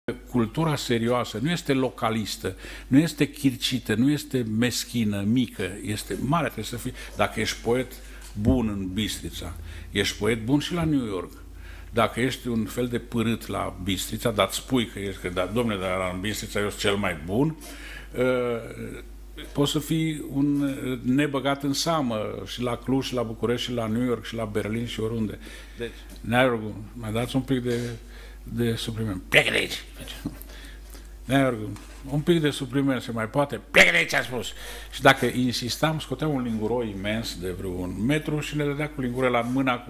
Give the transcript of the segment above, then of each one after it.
Cultura serioasă nu este localistă, nu este chircită, nu este meschină, mică, este mare, trebuie să fii. Dacă ești poet bun în Bistrița, ești poet bun și la New York. Dacă ești un fel de părât la Bistrița, dar îți spui că ești, că domnule, dar în Bistrița eu sunt cel mai bun, poți să fii un nebăgat în seamă și la Cluj, și la București, și la New York, și la Berlin, și oriunde. Deci, Neayorgu, mai dați un pic de supliment. Plecă de aici! Neayorgu, un pic de supliment se mai poate. Plecă de aici, a spus! Și dacă insistam, scoteam un linguroi imens de vreun metru și ne dădea cu lingură la mâna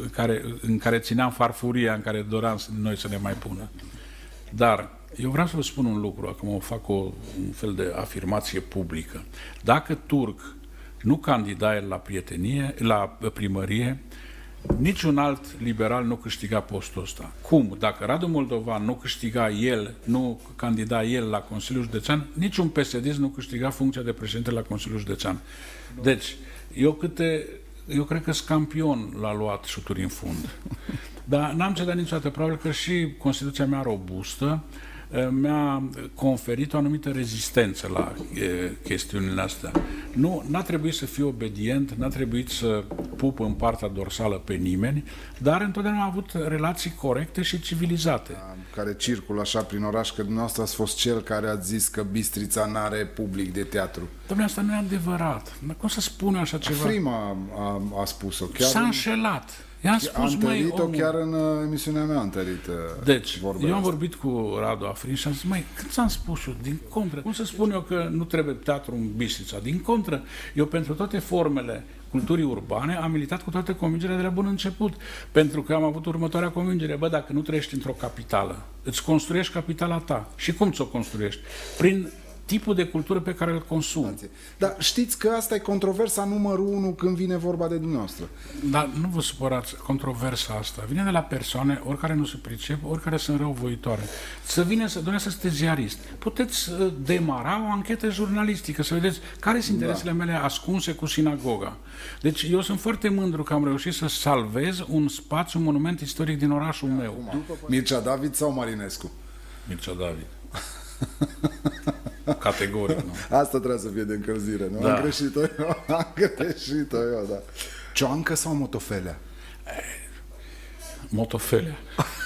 în care țineam farfuria în care doream noi să ne mai pună. Dar eu vreau să vă spun un lucru, acum o fac un fel de afirmație publică. Dacă Turc nu candida el la prietenie, la primărie, niciun alt liberal nu câștiga postul ăsta. Cum? Dacă Radu Moldovan nu câștiga el, nu candida el la Consiliul Județean, niciun PSD nu câștiga funcția de președinte la Consiliul Județean. Deci, eu cred că Scampion l-a luat șuturi în fund. Dar n-am cedat niciodată. Probabil că și Constituția mea robustă mi-a conferit o anumită rezistență la chestiunile astea. Nu, n-a trebuit să fiu obedient, n-a trebuit să pup în partea dorsală pe nimeni, dar întotdeauna am avut relații corecte și civilizate. Care circulă așa prin oraș, că dumneavoastră ați fost cel care a zis că Bistrița n-are public de teatru. Dom'le, asta nu e adevărat. Cum să spun așa ceva? Frima a spus-o. S-a înșelat. Am întărit-o chiar în emisiunea mea, Deci, eu am vorbit cu Radu Afrin și am zis, măi, când ți-am spus eu, din contră, cum să spun eu că nu trebuie teatru în Bistrița? Din contră, eu pentru toate formele culturii urbane am militat cu toată convingerea de la bun început, pentru că am avut următoarea convingere, bă, dacă nu trăiești într-o capitală, îți construiești capitala ta. Și cum ți-o construiești? Prin tipul de cultură pe care îl consumi. Dar știți că asta e controversa numărul 1 când vine vorba de dumneavoastră. Dar nu vă supărați, controversa asta vine de la persoane, oricare nu se pricep, oricare sunt răuvoitoare. Să vină să sunteți ziarist. Puteți demara o anchetă jurnalistică, să vedeți care sunt interesele mele ascunse cu sinagoga. Deci eu sunt foarte mândru că am reușit să salvez un spațiu, un monument istoric din orașul meu. Mircea David sau Marinescu? Mircea David. Categoric, nu? Asta trebuie să fie de încălzire, nu? Da. Am greșit-o eu, da. Cioancă sau motofelea? Motofelea.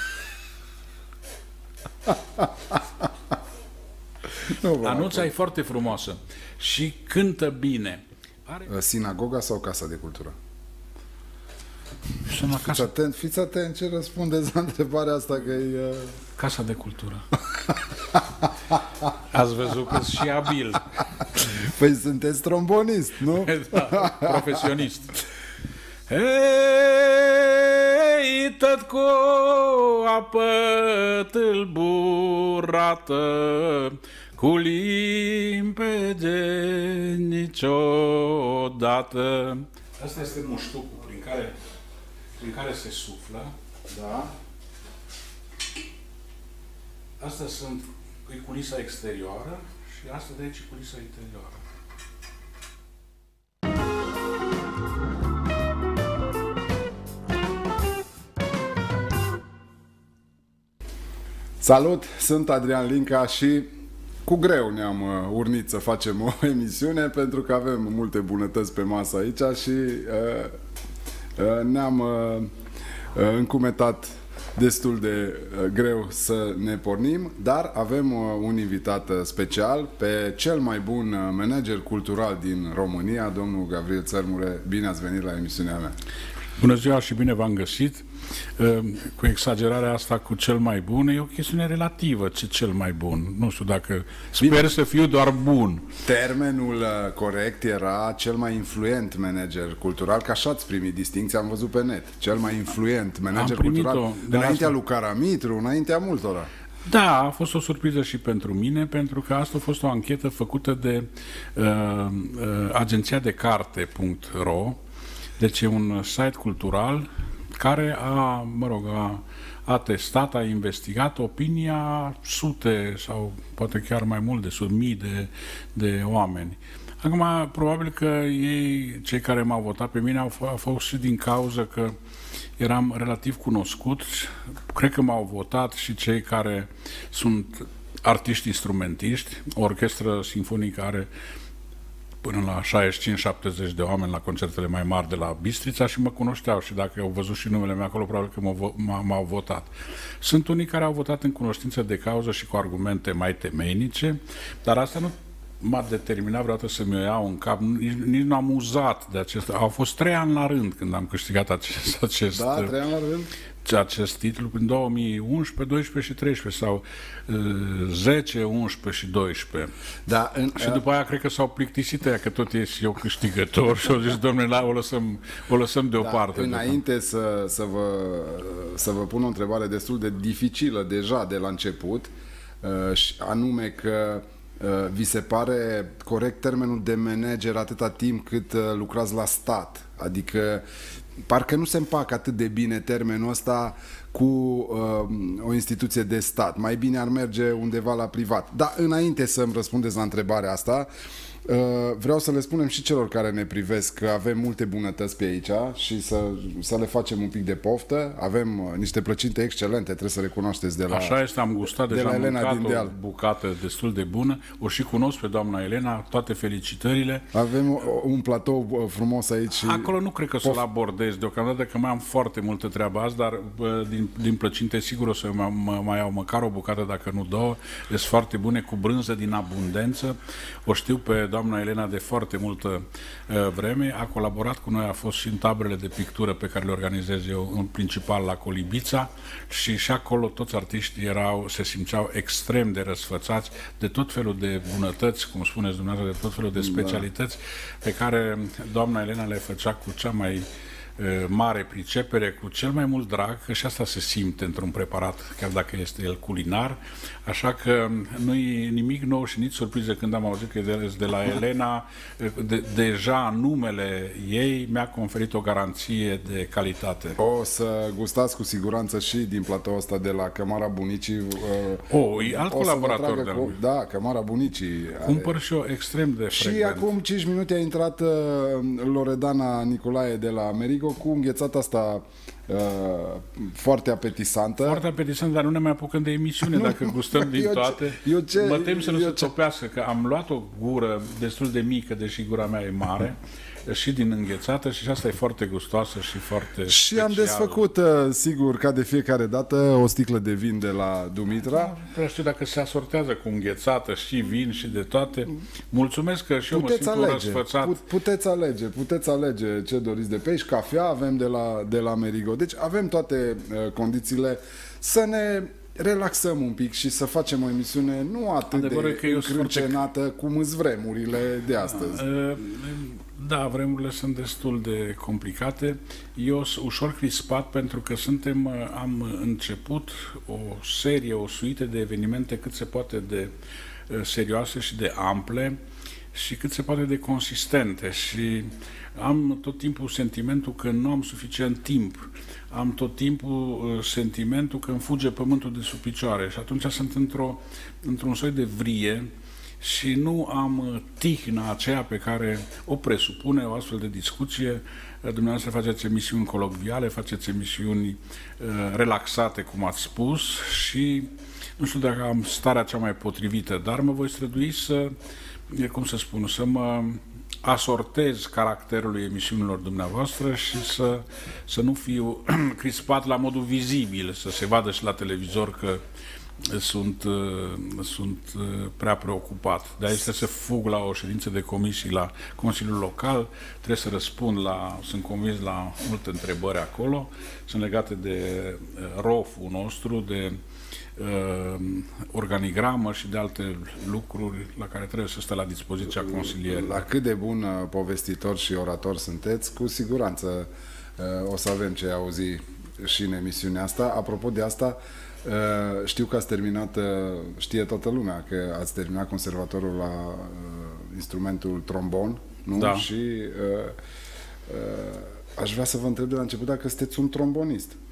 Anuța e foarte frumoasă și cântă bine. Sinagoga sau Casa de Cultură? Fiți atent ce răspundeți la întrebarea asta, că e... Casa de Cultură. Ați văzut că și abil. Păi sunteți trombonist, nu? Da, profesionist. Hei, tot cu apă tâlburată, cu limpede niciodată. Asta este muștucul prin care se suflă. Da. Astea sunt culisa exterioară și asta de aici e culisa interioară. Salut, sunt Adrian Linca și cu greu ne-am urnit să facem o emisiune pentru că avem multe bunătăți pe masă aici și ne-am încumetat destul de greu să ne pornim, dar avem un invitat special pe cel mai bun manager cultural din România, domnul Gavril Țărmure. Bine ați venit la emisiunea mea! Bună ziua și bine v-am găsit! Cu exagerarea asta cu cel mai bun, e o chestiune relativă, ce cel mai bun. Nu știu dacă... Sper să fiu doar bun. Termenul corect era cel mai influent manager cultural, că așa ați primit distinția, am văzut pe net. Cel mai influent manager cultural, înaintea lui Caramitru, înaintea multora. Da, a fost o surpriză și pentru mine, pentru că asta a fost o anchetă făcută de agenția de carte.ro, deci e un site cultural care a testat, a investigat opinia sute sau poate chiar mai mult de mii de oameni. Acum, probabil că ei, cei care m-au votat pe mine, au fost și din cauza că eram relativ cunoscut. Cred că m-au votat și cei care sunt artiști instrumentiști. O orchestră sinfonică are până la 65-70 de oameni la concertele mai mari de la Bistrița și mă cunoșteau și dacă au văzut și numele meu acolo, probabil că m-au votat. Sunt unii care au votat în cunoștință de cauză și cu argumente mai temeinice, dar asta nu m-a determinat vreodată să mi-o iau în cap, nici nu am uzat de acesta. Au fost 3 ani la rând când am câștigat acest Da, 3 ani la rând? Acest titlu, în 2011, 12 și 13 sau 10, 11 și 12. Da, și după aia cred că s-au plictisit aia că tot ești eu câștigător și au zis, domnule, o lăsăm deoparte. Înainte să vă pun o întrebare destul de dificilă deja de la început, anume că vi se pare corect termenul de manager atâta timp cât lucrați la stat? Adică parcă nu se împacă atât de bine termenul ăsta cu o instituție de stat. Mai bine ar merge undeva la privat. Dar înainte să-mi răspundeți la întrebarea asta, vreau să le spunem și celor care ne privesc că avem multe bunătăți pe aici și să le facem un pic de poftă. Avem niște plăcinte excelente, trebuie să recunoașteți de la Așa este, am gustat deja, am mâncat o bucată destul de bună. O și cunosc pe doamna Elena, toate felicitările. Avem un platou frumos aici. Acolo nu cred că să-l abordez deocamdată, că mai am foarte multă treabă azi, dar din plăcinte sigur o să mai iau măcar o bucată, dacă nu două. Sunt foarte bune, cu brânză din abundență. O știu pe doamna Elena de foarte multă vreme, a colaborat cu noi, a fost și în taberele de pictură pe care le organizez eu, în principal la Colibița, și acolo toți artiștii se simțeau extrem de răsfățați de tot felul de bunătăți, cum spuneți dumneavoastră, de tot felul de specialități pe care doamna Elena le făcea cu cea mai mare pricepere, cu cel mai mult drag, că și asta se simte într-un preparat, chiar dacă este el culinar, așa că nu-i nimic nou și nici surpriză când am auzit că e de la Elena. Deja numele ei mi-a conferit o garanție de calitate. O să gustați cu siguranță și din platoul ăsta de la Cămara Bunicii. E alt colaborator de Da, Cămara Bunicii. Cumpăr și eu extrem de frecvent. Și acum 5 minute a intrat Loredana Nicolae de la Amerigo cu înghețata asta foarte apetisantă. Foarte apetisantă, dar nu ne mai apucăm de emisiune dacă gustăm din toate. Mă tem să nu se topească, că am luat o gură destul de mică, deși gura mea e mare, și din înghețată, și asta e foarte gustoasă și foarte Și specială. am desfăcut, sigur, ca de fiecare dată, o sticlă de vin de la Dumitra. Vreau știu dacă se asortează cu înghețată și vin și de toate. Mulțumesc că și eu mă simt răsfățat. Puteți alege ce doriți de pești, cafea avem de la Amerigo. Deci avem toate condițiile să ne relaxăm un pic și să facem o emisiune nu atât de încrâncenată cum îs vremurile de astăzi. Da, vremurile sunt destul de complicate. Eu sunt ușor crispat pentru că am început o suită de evenimente cât se poate de serioase și de ample și cât se poate de consistente, și am tot timpul sentimentul că nu am suficient timp. Am tot timpul sentimentul că îmi fuge pământul de sub picioare și atunci sunt într-un soi de vrie și nu am tihna aceea pe care o presupune o astfel de discuție. Dumneavoastră faceți emisiuni colocviale, faceți emisiuni relaxate, cum ați spus, și nu știu dacă am starea cea mai potrivită, dar mă voi strădui să mă asortez caracterului emisiunilor dumneavoastră și să nu fiu crispat la modul vizibil, să se vadă și la televizor că sunt prea preocupat. De aici trebuie să fug la o ședință de comisii la Consiliul Local, trebuie să răspund sunt convins la multe întrebări acolo, sunt legate de ROF-ul nostru, de organigramă și de alte lucruri la care trebuie să stă la dispoziția consilierilor. La cât de bun povestitor și orator sunteți, cu siguranță o să avem ce auzi și în emisiunea asta. Apropo de asta, știu că ați terminat, știe toată lumea că ați terminat conservatorul la instrumentul trombon, nu? Da. Și aș vrea să vă întreb de la început dacă sunteți un trombonist.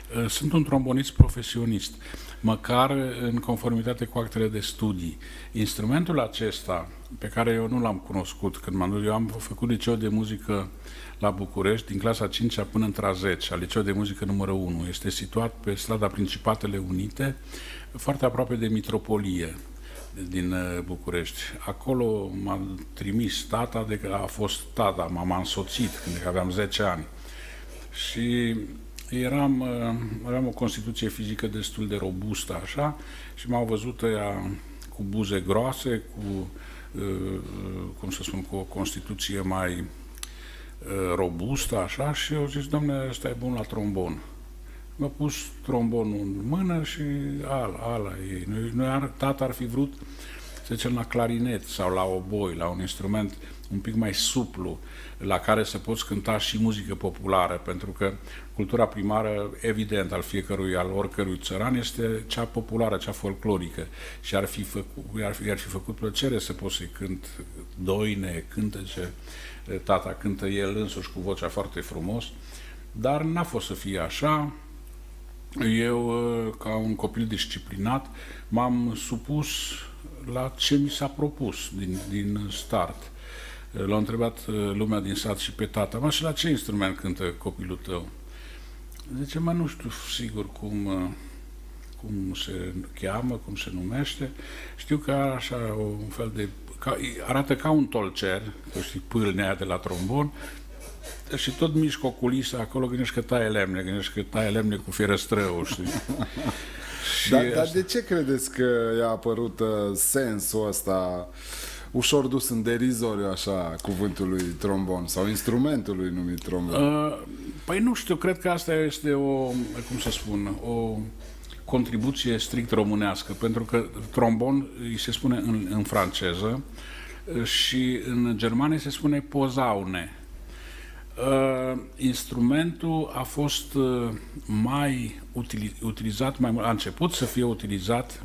Sunt un trombonist profesionist, măcar în conformitate cu actele de studii. Instrumentul acesta, pe care eu nu l-am cunoscut când m-am dus, eu am făcut liceu de muzică la București, din clasa 5 până între a 10, al liceu de muzică numărul 1. Este situat pe strada Principatele Unite, foarte aproape de Mitropolie din București. Acolo m-a trimis tata, de că a fost tata, m-a însoțit când aveam 10 ani. Și aveam o constituție fizică destul de robustă, așa, și m-au văzut ea cu buze groase, cum să spun, cu o constituție mai robustă, așa, și eu zis, dom'le, ăsta e bun la trombon. Mi-a pus trombonul în mână și ala ei. Tata ar fi vrut, să zicem, la clarinet sau la oboi, la un instrument un pic mai suplu, la care să poți cânta și muzică populară, pentru că cultura primară, evident, al oricărui țăran, este cea populară, cea folclorică. Și ar fi făcut plăcere să poți să-i cânt doine, cântece, tata cântă el însuși cu vocea foarte frumos, dar n-a fost să fie așa. Eu, ca un copil disciplinat, m-am supus la ce mi s-a propus din start. L-a întrebat lumea din sat și pe tata, mă, și la ce instrument cântă copilul tău? Zice, mă, nu știu sigur cum se cheamă, cum se numește. Știu că are așa un fel de... arată ca un tolcer, că știi, pâlnea aia de la trombon, și tot mișcă o culisă acolo, gândești că taie lemne cu fierăstrăul, știi? Dar de ce credeți că i-a apărut sensul ăsta ușor dus în derizoriu, așa, cuvântului trombon sau instrumentului numit trombon? Păi nu știu, cred că asta este o contribuție strict românească, pentru că trombon îi se spune în franceză și în germană se spune posaune. Instrumentul a fost mai utilizat, a început să fie utilizat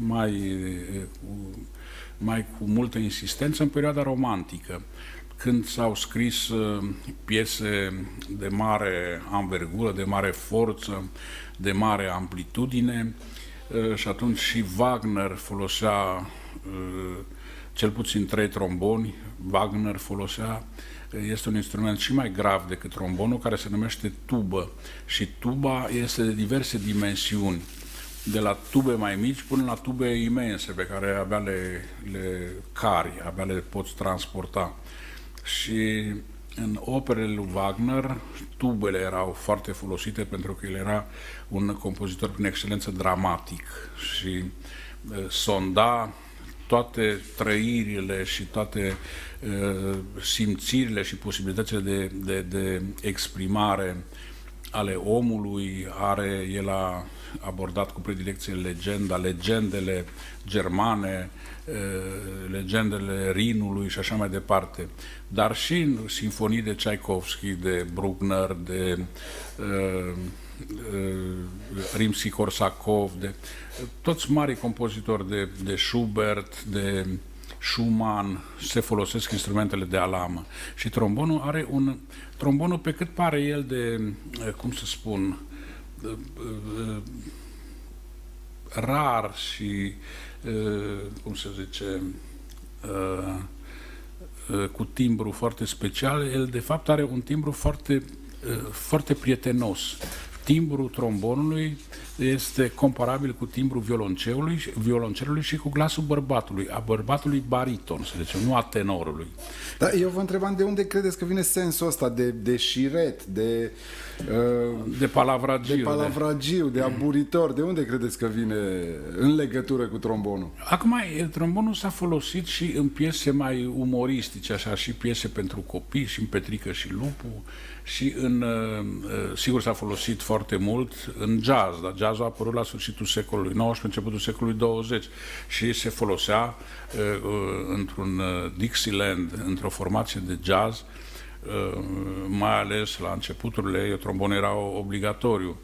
mai cu multă insistență în perioada romantică, când s-au scris piese de mare anvergură, de mare forță, de mare amplitudine, și atunci și Wagner folosea cel puțin 3 tromboni. Wagner folosea, este un instrument și mai grav decât trombonul, care se numește tubă, și tuba este de diverse dimensiuni, de la tube mai mici până la tube imense pe care abia le cari, abia le poți transporta. Și în operele lui Wagner, tubele erau foarte folosite pentru că el era un compozitor prin excelență dramatic și sonda toate trăirile și toate simțirile și posibilitățile de exprimare ale omului. El a abordat cu predilecție legendele germane, legendele Rinului și așa mai departe, dar și în sinfonii de Tchaikovsky, de Bruckner, de Rimsky-Korsakov, de toți mari compozitori, de Schubert, de Schumann, se folosesc instrumentele de alamă. Și trombonul are trombonul, pe cât pare el de, cum să spun, rar și, cum se zice, cu timbru foarte special, el de fapt are un timbru foarte prietenos. Timbrul trombonului este comparabil cu timbrul violoncelului și cu glasul bărbatului, a bărbatului bariton, să zicem, nu a tenorului. Dar eu vă întrebam de unde credeți că vine sensul ăsta de șiret, de palavragiu, de aburitor, de unde credeți că vine în legătură cu trombonul? Acum, trombonul s-a folosit și în piese mai umoristice, așa, și piese pentru copii, și în Petrică și Lupu, și sigur s-a folosit foarte mult în jazz, dar jazzul a apărut la sfârșitul secolului XIX, începutul secolului XX, și se folosea într-un Dixieland, într-o formație de jazz, mai ales la începuturile, trombonul era obligatoriu.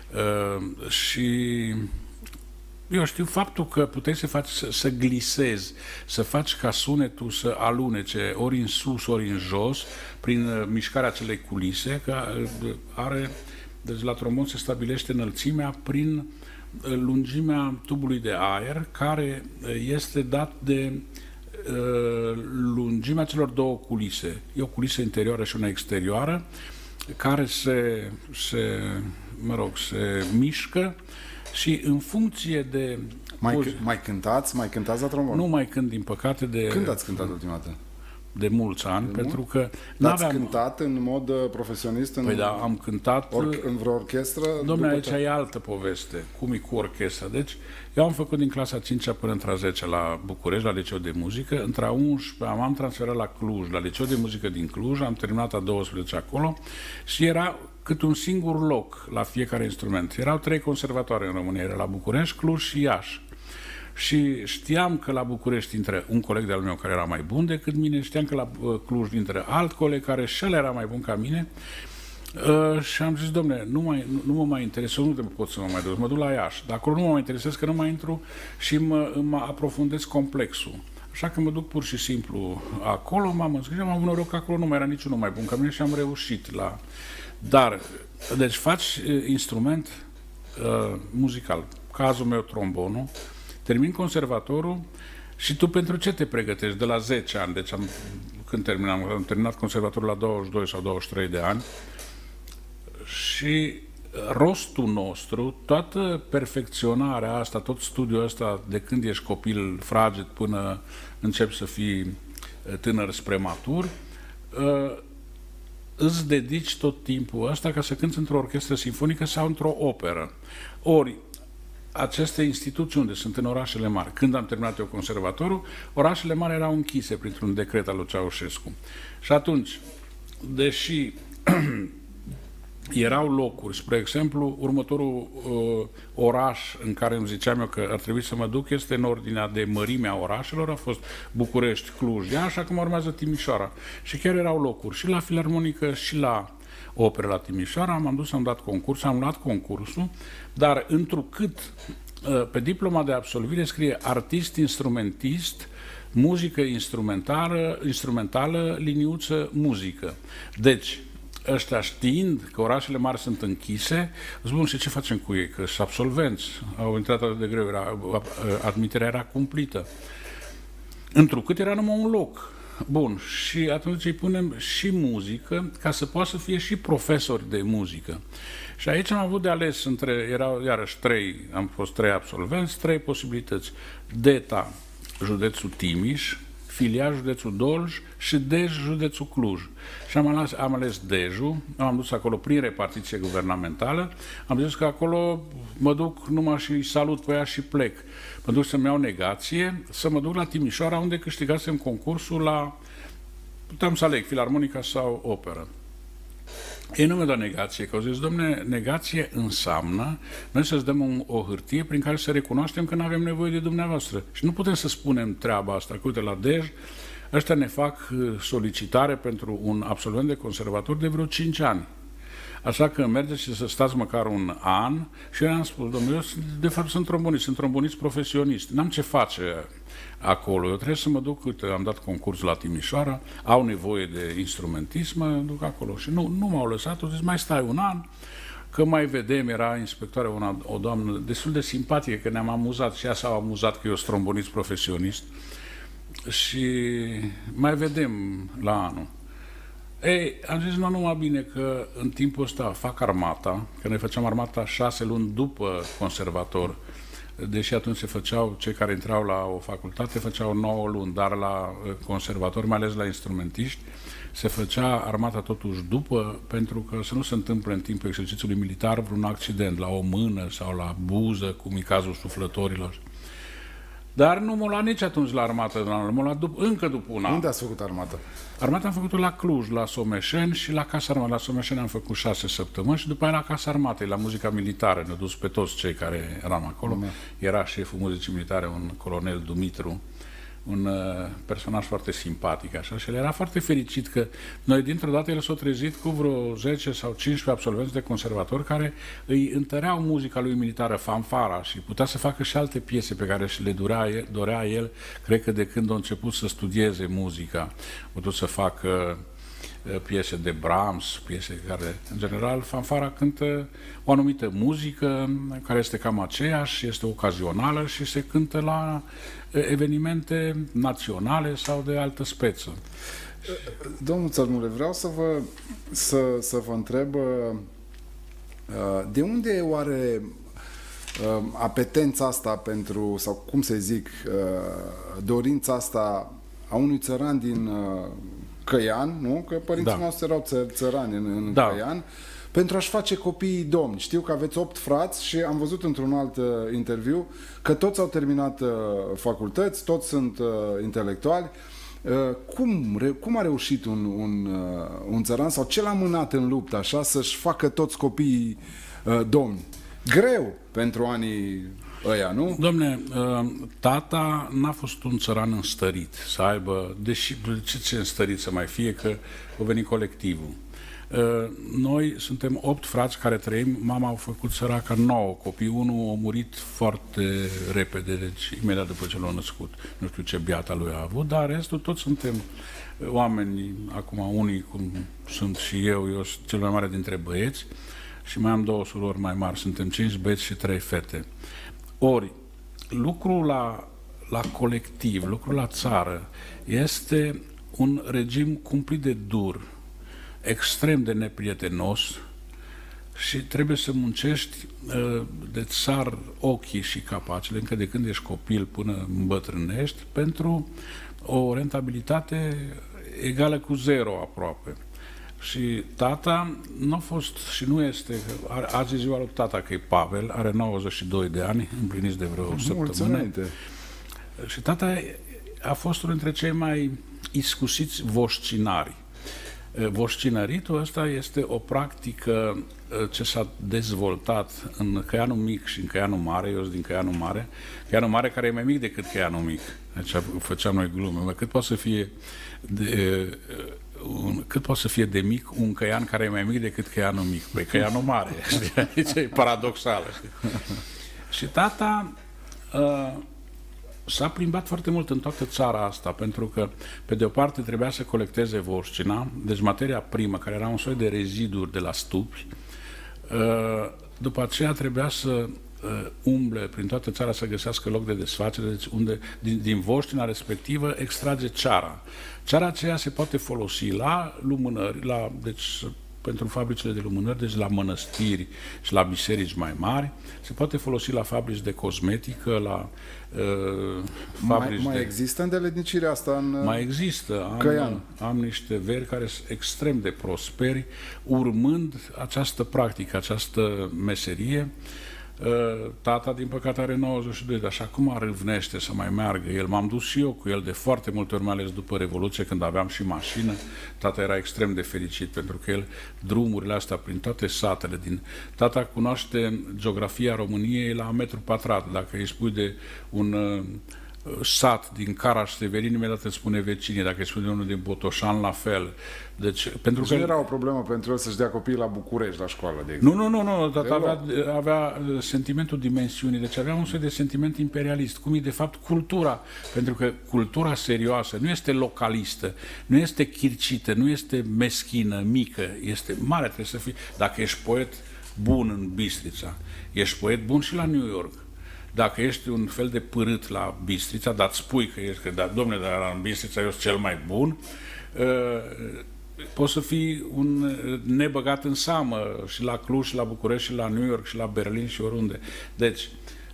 Și eu știu, faptul că puteai să glisezi, să faci ca sunetul să alunece ori în sus, ori în jos, prin mișcarea acelei culise, că are Deci la trombon se stabilește înălțimea prin lungimea tubului de aer, care este dat de lungimea celor două culise. E o culisă interioară și una exterioară, care se mișcă și în funcție de... Mai cântați la trombon? Nu mai cânt, din păcate. Când ați cântat ultima dată? De mulți ani, pentru că... Ați cântat în mod profesionist? Păi da, am cântat... în vreo orchestră? Dom'le, aici e altă poveste. Cum e cu orchestra? Deci, eu am făcut din clasa 5-a până între a 10 la București, la Liceu de Muzică. Între a 11 m-am transferat la Cluj, la Liceu de Muzică din Cluj, am terminat a 12 acolo și era cât un singur loc la fiecare instrument. Erau 3 conservatoare în România, era la București, Cluj și Iași. Și știam că la București intră un coleg de-al meu care era mai bun decât mine, știam că la Cluj intră alt coleg care și el era mai bun ca mine și am zis, dom'le, nu mă mai interesez, nu pot să mă mai duc, mă duc la Iași, dar acolo nu mă mai interesez că nu mai intru și mă aprofundez complexul. Așa că mă duc pur și simplu acolo, m-am înscris, am avut noroc că acolo nu mai era niciunul mai bun ca mine și am reușit la... Dar, deci faci instrument muzical, cazul meu trombonul, termin conservatorul și tu pentru ce te pregătești? De la 10 ani, deci când am terminat conservatorul la 22 sau 23 de ani și rostul nostru, toată perfecționarea asta, tot studiul ăsta de când ești copil fraged până începi să fii tânăr spre matur, îți dedici tot timpul ăsta ca să cânți într-o orchestră simfonică sau într-o operă. Ori, aceste instituții unde sunt în orașele mari. Când am terminat eu conservatorul, orașele mari erau închise printr-un decret al lui Ceaușescu. Și atunci, deși erau locuri, spre exemplu, următorul oraș în care îmi ziceam eu că ar trebui să mă duc este în ordinea de mărime a orașelor, a fost București, Cluj, Iași, acum urmează Timișoara. Și chiar erau locuri și la Filarmonică și la operă la Timișoara, m-am dus, am dat concurs, am luat concursul, dar întrucât pe diploma de absolvire scrie artist instrumentist, muzică instrumentală, liniuță, muzică. Deci, ăștia știind că orașele mari sunt închise, îți spun, și ce facem cu ei? Că sunt absolvenți, au intrat atât de greu, admiterea era cumplită. Întrucât era numai un loc. Bun, și atunci îi punem și muzică, ca să poată să fie și profesori de muzică. Și aici am avut de ales erau iarăși am fost 3 absolvenți, 3 posibilități. DETA, județul Timiș, Filia, județul Dolj și DEJ, județul Cluj. Și am ales DEJ-ul, am dus acolo prin repartiție guvernamentală, am zis că acolo mă duc numai și îi salut pe ea și plec. Mă duc să-mi iau negație, să mă duc la Timișoara, unde câștigasem concursul la... Puteam să aleg filarmonica sau operă. Ei nu mi-au dat negație, că au zis, dom'le, negație înseamnă noi să-ți dăm o hârtie prin care să recunoaștem că nu avem nevoie de dumneavoastră. Și nu putem să spunem treaba asta, că uite, la DEJ, ăștia ne fac solicitare pentru un absolvent de conservator de vreo 5 ani. Așa că mergeți și să stați măcar un an și eu am spus, domnule, eu de fapt sunt trombonist profesionist, n-am ce face acolo, eu trebuie să mă duc, uite, am dat concurs la Timișoara, au nevoie de instrumentism, mă duc acolo. Și nu m-au lăsat, au zis, mai stai un an, că mai vedem, era inspectoare o doamnă destul de simpatică, că ne-am amuzat și ea s-a amuzat că eu sunt trombonist profesionist și mai vedem la anul. Ei, am zis, nu numai bine că în timpul ăsta fac armata, că noi făceam armata 6 luni după conservator, deși atunci se făceau, cei care intrau la o facultate făceau 9 luni, dar la conservator, mai ales la instrumentiști, se făcea armata totuși după, pentru că să nu se întâmple în timpul exercițiului militar vreun accident la o mână sau la buză, cum e cazul suflătorilor. Dar nu m-a luat nici atunci la armată, m-a luat încă după un an. Unde ați făcut armata? Armata am făcut-o la Cluj, la Someșeni și la Casa Armatei. La Someșeni am făcut 6 săptămâni și după aia la Casa Armatei, la muzica militară. Ne-au dus pe toți cei care eram acolo. Era șeful muzicii militare, un colonel Dumitru, un personaj foarte simpatic, așa, și el era foarte fericit că noi dintr-o dată el s-a trezit cu vreo 10 sau 15 absolvenți de conservator care îi întăreau muzica lui militară, fanfara, și putea să facă și alte piese pe care și le dorea el, cred că de când a început să studieze muzica. A putut să facă piese de Brahms, piese care, în general, fanfara cântă o anumită muzică care este cam aceeași, este ocazională și se cântă la evenimente naționale sau de altă speță. Domnul Țărmule, vreau să vă întreb de unde e oare apetența asta pentru, sau cum să zic, dorința asta a unui țăran din Căian, nu? Că părinții noștri erau țărani în Căian, pentru a-și face copiii domni. Știu că aveți 8 frați și am văzut într-un alt interviu că toți au terminat facultăți, toți sunt intelectuali. Cum a reușit un țăran sau ce l-a mânat în luptă așa să-și facă toți copiii domni? Greu pentru anii ăia, nu? Dom'le, tata n-a fost un țăran înstărit să aibă, deși ce înstărit să mai fie, că a venit colectivul. Noi suntem 8 frați care trăim, mama a făcut săraca 9 copii, unul a murit foarte repede, deci imediat după ce l-a născut. Nu știu ce biata lui a avut, dar restul toți suntem oameni, acum unii cum sunt și eu sunt cel mai mare dintre băieți și mai am 2 surori mai mari, suntem 5 băieți și 3 fete. Ori, lucrul la colectiv, lucrul la țară, este un regim cumplit de dur, extrem de neprietenos și trebuie să muncești de țar ochii și capacele, încă de când ești copil până îmbătrânești, pentru o rentabilitate egală cu 0 aproape. Și tata nu a fost și nu este, azi e ziua lui tata, că e Pavel, are 92 de ani, împliniți de vreo săptămână. Și tata a fost unul dintre cei mai iscusiți voșcinari. Voșcinăritul ăsta este o practică ce s-a dezvoltat în Căianul Mic și în Căianul Mare. Eu sunt din Căianul Mare. Căianul Mare care e mai mic decât Căianul Mic. Deci făceam noi glume. Cât poate să fie de mic un căian care e mai mic decât Căianul Mic? Păi Căianul Mare. Aici e paradoxală. Și tata s-a plimbat foarte mult în toată țara asta, pentru că, pe de o parte, trebuia să colecteze vorșcina, deci materia primă, care era un soi de reziduri de la stupi, după aceea trebuia să umble prin toată țara să găsească loc de desfacere, deci unde, din vorștina respectivă, extrage ceara. Ceara aceea se poate folosi la lumânări, deci pentru fabricile de lumânări, deci la mănăstiri și la biserici mai mari, se poate folosi la fabrici de cosmetică, la fabrici mai există îndeletnicirea asta în Mai există. Căian. Am niște veri care sunt extrem de prosperi, urmând această practică, această meserie. Tata, din păcate, are 92, dar și acum râvnește să mai meargă el. M-am dus și eu cu el de foarte multe ori, mai ales după Revoluție, când aveam și mașină. Tata era extrem de fericit, pentru că el, drumurile astea prin toate satele Tata cunoaște geografia României la metru pătrat. Dacă îi spui de un sat din Caraș-Severin, imediat îți spune vecinii. Dacă îi spui de unul din Botoșan, la fel. Deci, pentru că nu era o problemă pentru el să-și dea copiii la București, la școală, de exemplu. Nu. Tata avea sentimentul dimensiunii, deci avea un soi de sentiment imperialist, cum e de fapt cultura, pentru că cultura serioasă nu este localistă, nu este chircită, nu este meschină, mică, este mare, trebuie să fii. Dacă ești poet bun în Bistrița, ești poet bun și la New York. Dacă ești un fel de pârât la Bistrița, dar îți spui că ești, dom'le, dar în Bistrița eu sunt cel mai bun, poți să fii un nebăgat în seamă și la Cluj, și la București, și la New York, și la Berlin, și oriunde. Deci,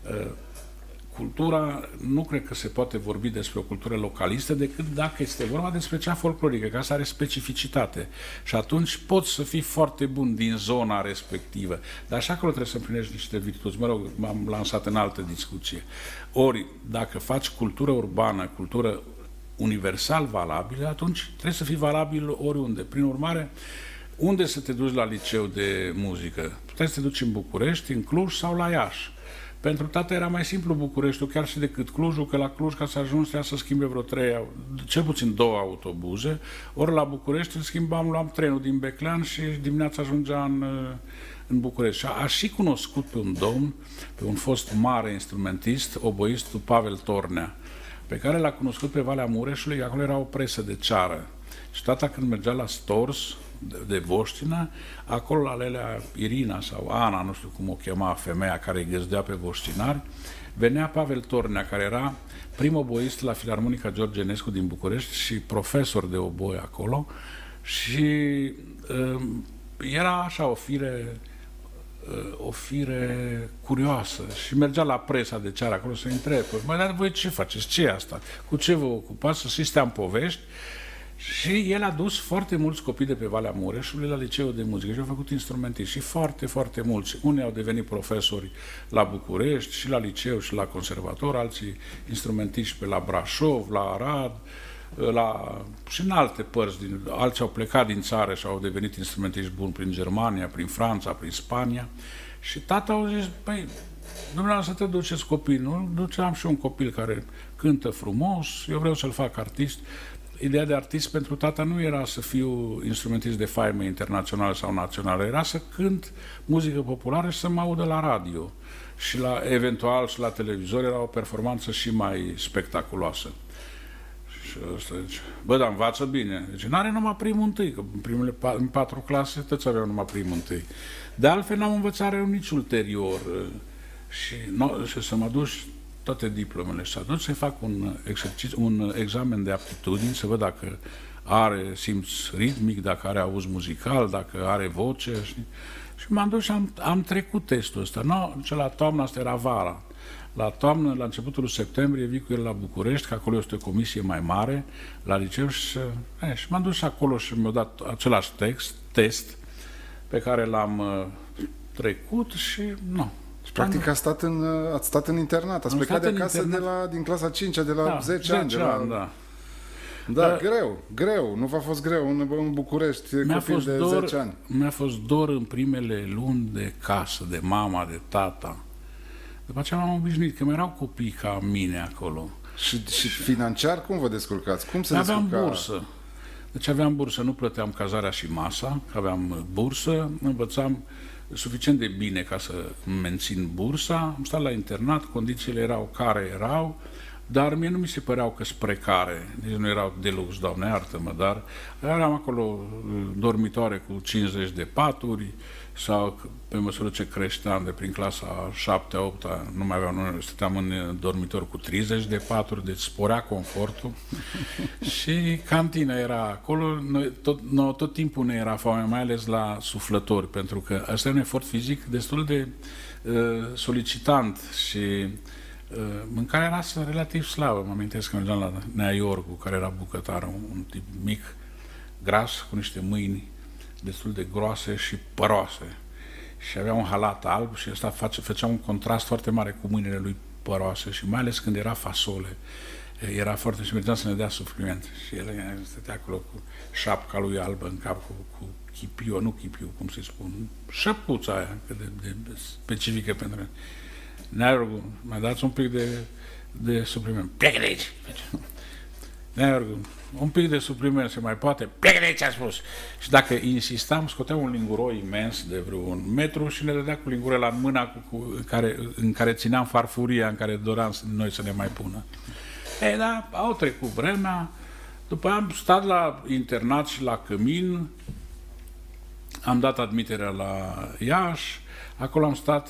cultura, nu cred că se poate vorbi despre o cultură localistă decât dacă este vorba despre cea folclorică, că asta are specificitate. Și atunci poți să fii foarte bun din zona respectivă. Dar așa acolo trebuie să împlinești niște virtuți. Mă rog, m-am lansat în altă discuție. Ori, dacă faci cultură urbană, cultură universal valabilă, atunci trebuie să fii valabil oriunde. Prin urmare, unde să te duci la liceu de muzică? Puteai să te duci în București, în Cluj sau la Iași. Pentru tata era mai simplu Bucureștiul, chiar și decât Clujul, că la Cluj, ca să ajungi, trebuia să schimbe vreo cel puțin 2 autobuze, ori la București îl schimbam, luam trenul din Beclean și dimineața ajungea în București. Și a și cunoscut pe un domn, pe un fost mare instrumentist, oboistul Pavel Tornea, pe care l-a cunoscut pe Valea Mureșului, acolo era o presă de ceară. Și tata când mergea la Stors de Voștină, acolo la Lelea Irina sau Ana, nu știu cum o chema femeia care îi găzdea pe voștinari, venea Pavel Tornea, care era prim oboist la Filarmonica George Enescu din București și profesor de oboi acolo și era așa o fire curioasă și mergea la presa de ceară acolo să întrebe, măi, dar voi ce faceți? Ce e asta? Cu ce vă ocupați? Să stea în povești. Și el a dus foarte mulți copii de pe Valea Mureșului la liceul de muzică și au făcut instrumentiști și foarte, foarte mulți. Unii au devenit profesori la București și la liceu și la conservator, alții instrumentiști pe la Brașov, la Arad, și în alte părți. Alții au plecat din țară și au devenit instrumentiști buni prin Germania, prin Franța, prin Spania. Și tata au zis, păi, dumneavoastră să te duceți copii, nu? Duceam și un copil care cântă frumos, eu vreau să-l fac artist. Ideea de artist pentru tata nu era să fiu instrumentist de faimă internațională sau națională, era să cânt muzică populară și să mă audă la radio. Și eventual și la televizor era o performanță și mai spectaculoasă. Și ăsta zice, bă, dar învață bine. Deci n-are numai primul întâi, că în 4 clase toți aveau numai primul întâi. De altfel n-am învățat nici ulterior. Și să mă duci toate diplomele și să aduc să-i fac un examen de aptitudini, să văd dacă are simț ritmic, dacă are auz muzical, dacă are voce. Și m-am dus și am trecut testul ăsta. La toamnă, asta era vara. La toamnă, la începutul lui septembrie, vii cu el la București, că acolo este o comisie mai mare, la liceu, și m-am dus acolo și mi-au dat același test pe care l-am trecut și nu. Practic ați stat în internat, ați plecat de acasă din clasa 5-a, de la 10 ani. Da, greu. Nu v-a fost greu în București, copil de 10 ani. Mi-a fost dor în primele luni de casă, de mama, de tata. După aceea m-am obișnuit, că mai erau copii ca mine acolo. Și financiar cum vă descurcați? Cum se descurca? Aveam bursă. Deci aveam bursă, nu plăteam cazarea și masa, aveam bursă, învățam suficient de bine ca să mențin bursa, am stat la internat, condițiile erau care erau, dar mie nu mi se păreau că sunt precare, deci nu erau de lux, Doamne iartă-mă, dar eram acolo dormitoare cu 50 de paturi, sau pe măsură ce creșteam de prin clasa 7-8, nu mai aveam, stăteam în dormitor cu 30 de paturi, deci sporea confortul și cantina era acolo, tot timpul ne era foame, mai ales la suflători, pentru că ăsta e un efort fizic destul de solicitant și mâncarea era relativ slabă. Mă amintesc că mergeam la Nea Iorgu, care era bucătar, un tip mic, gras, cu niște mâini destul de groase și păroase. Și avea un halat alb și ăsta făcea un contrast foarte mare cu mâinile lui păroase și mai ales când era fasole. Era foarte... și mergeam să ne dea supliment. Și el stătea acolo cu șapca lui albă în cap, cu chipiu, nu chipiu, cum se spun, șăpuța aia, de specifică pentru mine. Neargu, mai dați un pic de supliment. Plecă de aici! Neargu, un pic de supliment se mai poate, plecă de aici, a spus. Și dacă insistam, scoteam un linguroi imens de vreo 1 metru și ne dădea cu lingurela în mâna în care țineam farfuria în care doream noi să ne mai pună. Ei, da, au trecut vremea, după aia am stat la internat și la Cămin, am dat admiterea la Iași, acolo am stat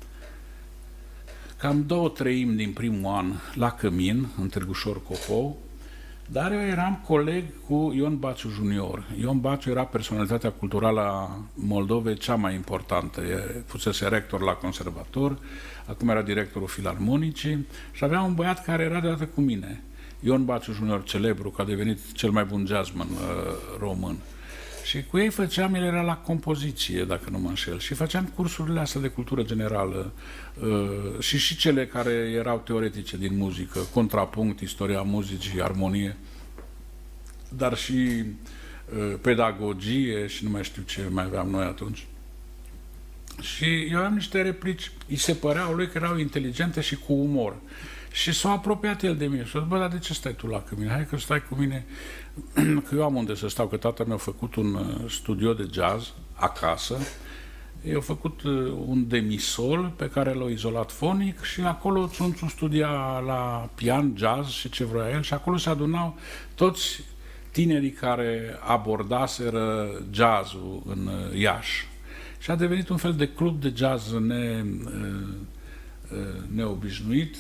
cam 2/3 din primul an la Cămin, în Târgușor Copou, dar eu eram coleg cu Ion Baciu Junior. Ion Baciu era personalitatea culturală a Moldovei cea mai importantă. Fusese rector la conservator, acum era directorul Filarmonicii și avea un băiat care era deodată cu mine. Ion Baciu Junior, celebru, că a devenit cel mai bun jazzman român. Și cu ei făceam, el era la compoziție, dacă nu mă înșel, și făceam cursurile astea de cultură generală și cele care erau teoretice din muzică, contrapunct, istoria muzicii, armonie, dar și pedagogie și nu mai știu ce mai aveam noi atunci. Și eu am niște replici, îi se păreau lui că erau inteligente și cu umor. Și s-a apropiat el de mine și a zis, bă, dar de ce stai tu la mine? Hai că stai cu mine, că eu am unde să stau, că tata mi-a făcut un studio de jazz acasă, i-a făcut un demisol pe care l-a izolat fonic și acolo Țunțu studia la pian, jazz și ce vrea el și acolo se adunau toți tinerii care abordaseră jazzul în Iași. Și a devenit un fel de club de jazz neobișnuit,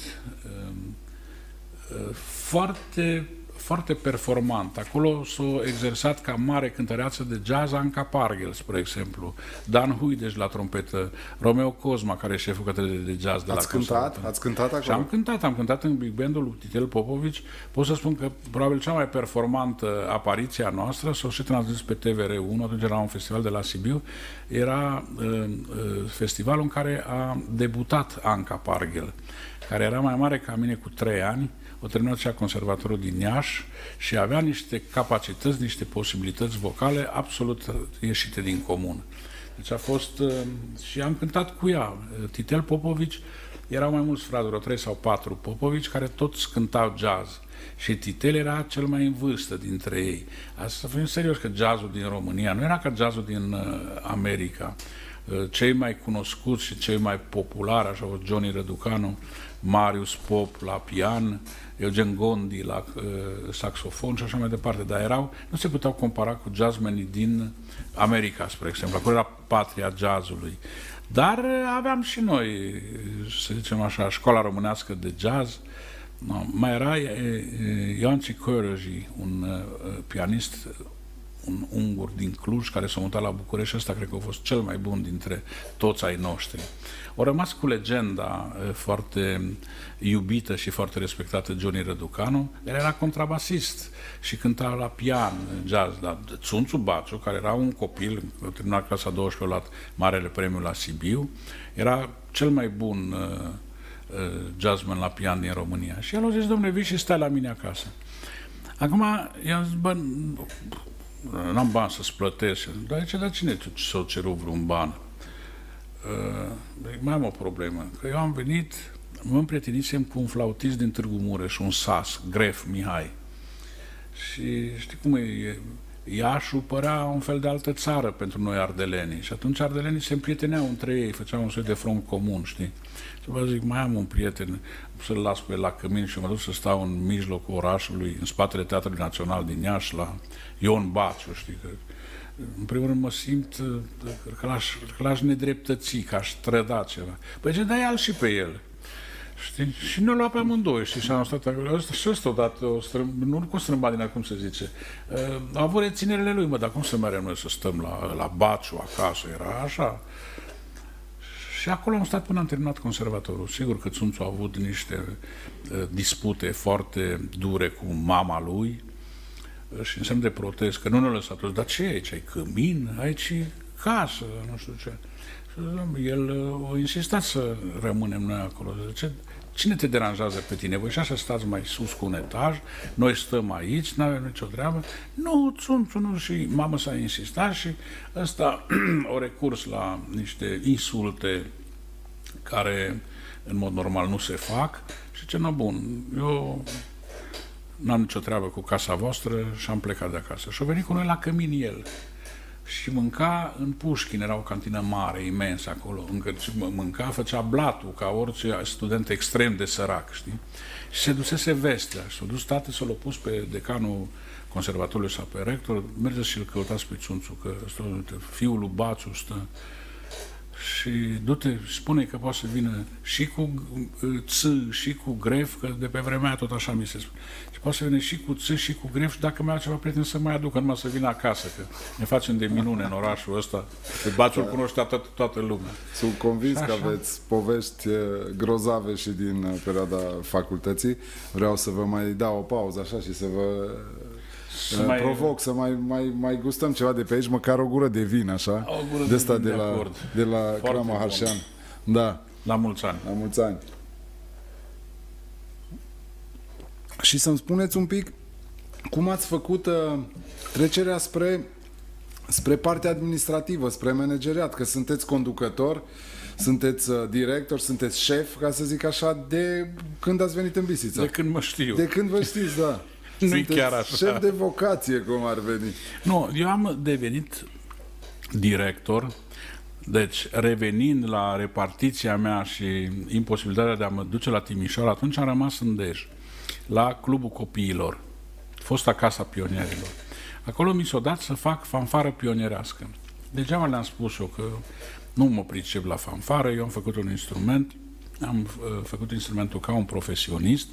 foarte, foarte performant. Acolo s-a exersat ca mare cântăreață de jazz Anca Parghel, spre exemplu, Dan Huideș la trompetă, Romeo Cosma, care e șeful catedrei de jazz de la Conservatoriu. Ați cântat acolo? Și am cântat în Big Band-ul lui Titel Popovici. Pot să spun că probabil cea mai performantă apariție a noastră s-a și transmis pe TVR1, atunci era un festival de la Sibiu, era festivalul în care a debutat Anca Parghel, care era mai mare ca mine cu 3 ani, o terminat și a Conservatorul din Iași și avea niște capacități, niște posibilități vocale absolut ieșite din comun. Deci a fost... și am cântat cu ea. Titel Popovici, erau mai mulți frați, vreo 3 sau 4 Popovici, care toți cântau jazz. Și Titel era cel mai în vârstă dintre ei. Asta să fim serios, că jazzul din România nu era ca jazzul din America. Cei mai cunoscuți și cei mai populari, așa, Johnny Răducanu, Marius Pop la pian, Eugen Gondi la saxofon și așa mai departe, dar nu se puteau compara cu jazzmenii din America, spre exemplu. Acolo era patria jazzului. Dar aveam și noi, să zicem așa, școala românească de jazz. Mai era Ioanci Cărăji, un pianist, un ungur din Cluj, care s-a mutat la București. Ăsta cred că a fost cel mai bun dintre toți ai noștri. O rămas cu legenda foarte iubită și foarte respectată Johnny Răducanu, el era contrabasist și cânta la pian, jazz, dar Țunțu Baciu, care era un copil, a terminat clasa 12, a luat Marele Premiu la Sibiu, era cel mai bun jazzman la pian din România. Și el a zis, domnule, vii și stai la mine acasă. Acum, i-am zis, bă, n-am bani să-ți plătesc. Dar cine s-a cerut vreun ban? Mai am o problemă, că eu am venit, mă împrietenisem cu un flautist din Târgu Mureș, un sas, Gref Mihai. Și știi cum e, Iașul părea un fel de altă țară pentru noi ardelenii. Și atunci ardelenii se împrieteneau între ei, făceau un soi de front comun, știi? Și vă zic, mai am un prieten, să-l las pe el la cămin și mă duc să stau în mijlocul orașului, în spatele Teatrului Național din Iași, la Ion Baciu, știi? Că în primul rând mă simt că l-aș nedreptăți, că aș trăda ceva. Păi ce dai și pe el. Știi? Și ne-o luat pe amândoi, știi? Și am stat acolo. Și ăsta odată, nu cu strâmbadina, cum se zice. A avut reținerele lui, mă, dar cum să mergem noi să stăm la Baciu, acasă? Era așa. Și acolo am stat până am terminat conservatorul. Sigur că Țunțu a avut niște dispute foarte dure cu mama lui, și în semn de protest, că nu ne-a lăsat toți, dar ce e aici? Ai cămin? Aici casă? Nu știu ce. Și el a insistat să rămânem noi acolo. Zice, cine te deranjează pe tine? Voi și așa stați mai sus cu un etaj, noi stăm aici, nu avem nicio treabă. Nu, Țunțu, nu. Și mama s-a insistat și ăsta a recurs la niște insulte care în mod normal nu se fac și ce, na, bun, eu n-am nicio treabă cu casa voastră și am plecat de acasă. Și a venit cu noi la cămin el. Și mânca în Pușkin, era o cantină mare, imensă acolo, încă mânca, făcea blatul, ca orice student extrem de sărac, știi? Și se dusese vestea. Și s-a dus tată să l-a pus pe decanul conservatorului sau pe rector, mergeți și-l căutați pe Țunțu, că fiul lui Baciu stă. Și du-te, spune că poate să vină și cu ț, și cu gref, că de pe vremea tot așa mi se spune. Și poate să vină și cu ț, și cu gref, și dacă mai au ceva prieten să mai aducă, numai să vină acasă, că ne facem de minune în orașul ăsta. Pe Baciu îl cunoștea toată lumea. Sunt convins că aveți povești grozave și din perioada facultății. Vreau să vă mai dau o pauză așa și să vă provoc să mai gustăm ceva de pe aici, măcar o gură de vin, așa, de asta de la Crama Harșan. Da. La mulți ani. La mulți ani. Și să-mi spuneți un pic cum ați făcut trecerea spre partea administrativă, spre manageriat, că sunteți conducător, sunteți director, sunteți șef, ca să zic așa, de când ați venit în Bistrița. De când mă știu. De când vă știți, da. Nu-i chiar așa. Șef de vocație, cum ar veni. Nu, eu am devenit director, deci revenind la repartiția mea și imposibilitatea de a mă duce la Timișoara, atunci am rămas în Dej, la Clubul Copiilor, fosta Casa Pionierilor. Acolo mi s-a dat să fac fanfară pionierească. Degeaba le-am spus eu că nu mă pricep la fanfară, eu am făcut un instrument, am făcut instrumentul ca un profesionist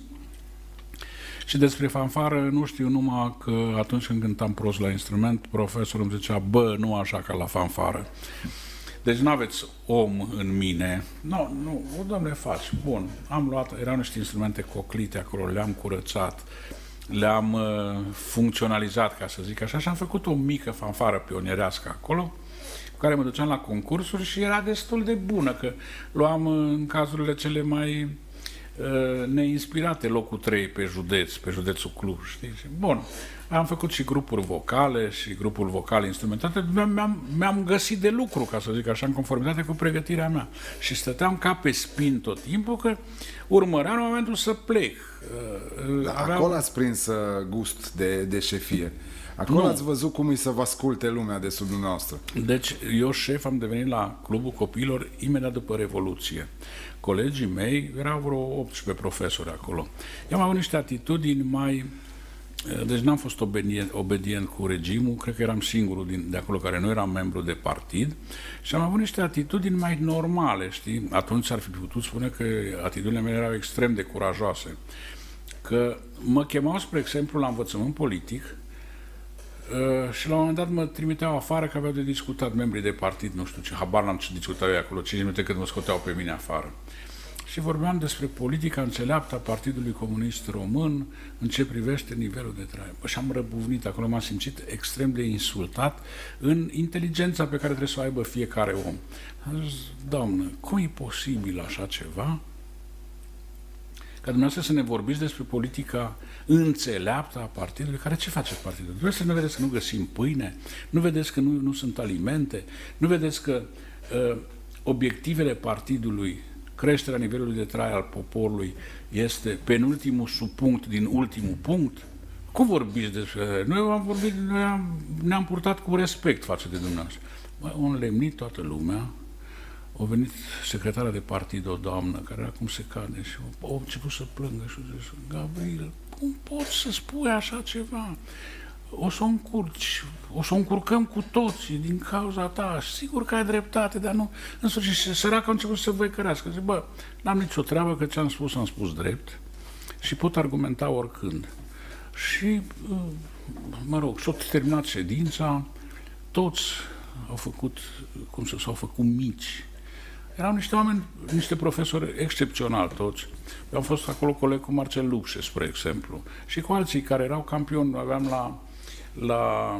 și despre fanfară nu știu numai că atunci când cântam prost la instrument, profesorul îmi zicea, bă, nu așa ca la fanfară. Deci nu aveți om în mine. Nu, dom'le, faci. Bun, am luat, erau niște instrumente coclite acolo, le-am curățat, le-am funcționalizat, ca să zic așa, și am făcut o mică fanfară pionierească acolo, cu care mă duceam la concursuri și era destul de bună, că luam în cazurile cele mai neinspirate locul 3 pe județul Cluj, știi? Bun, am făcut și grupuri vocale și grupuri vocale instrumentate, mi-am găsit de lucru, ca să zic așa, în conformitate cu pregătirea mea. Și stăteam ca pe spin tot timpul, că urmăream momentul să plec. Acolo ați prins gust de șefie. Acolo ați văzut cum îi să vă asculte lumea de sub dumneavoastră. Deci, eu șef am devenit la Clubul Copiilor imediat după Revoluție. Colegii mei, erau vreo 18 profesori acolo. Eu am avut niște atitudini mai... Deci n-am fost obedient cu regimul, cred că eram singurul de acolo care nu eram membru de partid și am avut niște atitudini mai normale, știi? Atunci ar fi putut spune că atitudinile mele erau extrem de curajoase. Că mă chemau, spre exemplu, la învățământ politic și la un moment dat mă trimiteau afară că aveau de discutat membrii de partid, nu știu ce, habar n-am ce discutau eu acolo, 5 minute cât mă scoteau pe mine afară. Și vorbeam despre politica înțeleaptă a Partidului Comunist Român în ce privește nivelul de trai. Și am răbuvnit, acolo m-am simțit extrem de insultat în inteligența pe care trebuie să o aibă fiecare om. Am zis, Doamnă, cum e posibil așa ceva? Ca dumneavoastră să ne vorbiți despre politica înțeleaptă a partidului, care ce face partidul? Dumneavoastră nu vedeți că nu găsim pâine? Nu vedeți că nu sunt alimente? Nu vedeți că obiectivele partidului, creșterea nivelului de trai al poporului, este penultimul subpunct din ultimul punct? Cum vorbiți despre... Noi ne-am purtat cu respect față de dumneavoastră. Au înlemnit toată lumea. A venit secretara de partid, o doamnă, care era cum se cade, și a început să plângă și a zis, Gabriel, cum poți să spui așa ceva? O să o încurcăm cu toții din cauza ta. Sigur că ai dreptate, dar nu... În sfârșit, săraca a început să văicărească. Zic, bă, n-am nicio treabă, că ce-am spus, am spus drept și pot argumenta oricând. Și, mă rog, s-a terminat ședința, toți au făcut, s-au făcut mici. Erau niște oameni, niște profesori excepționali toți. Eu am fost acolo coleg cu Marcel Lupșe, spre exemplu, și cu alții care erau campioni. Aveam la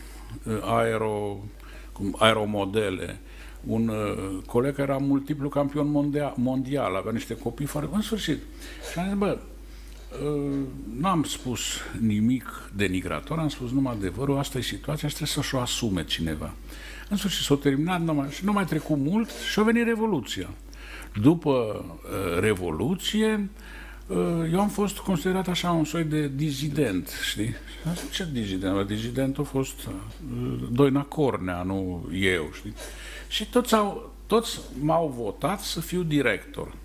aeromodele un coleg care era multiplu campion mondial, avea niște copii foarte... În sfârșit. Și am zis, bă, n-am spus nimic denigrator, am spus numai adevărul, asta e situația și trebuie să-și o asume cineva. În sfârșit s-a terminat, și nu mai trecut mult și a venit Revoluția. După Revoluție, eu am fost considerat așa un soi de dizident, știi? Ce dizident? Dizident a fost Doina Cornea, nu eu, știi? Și toți m-au votat să fiu director.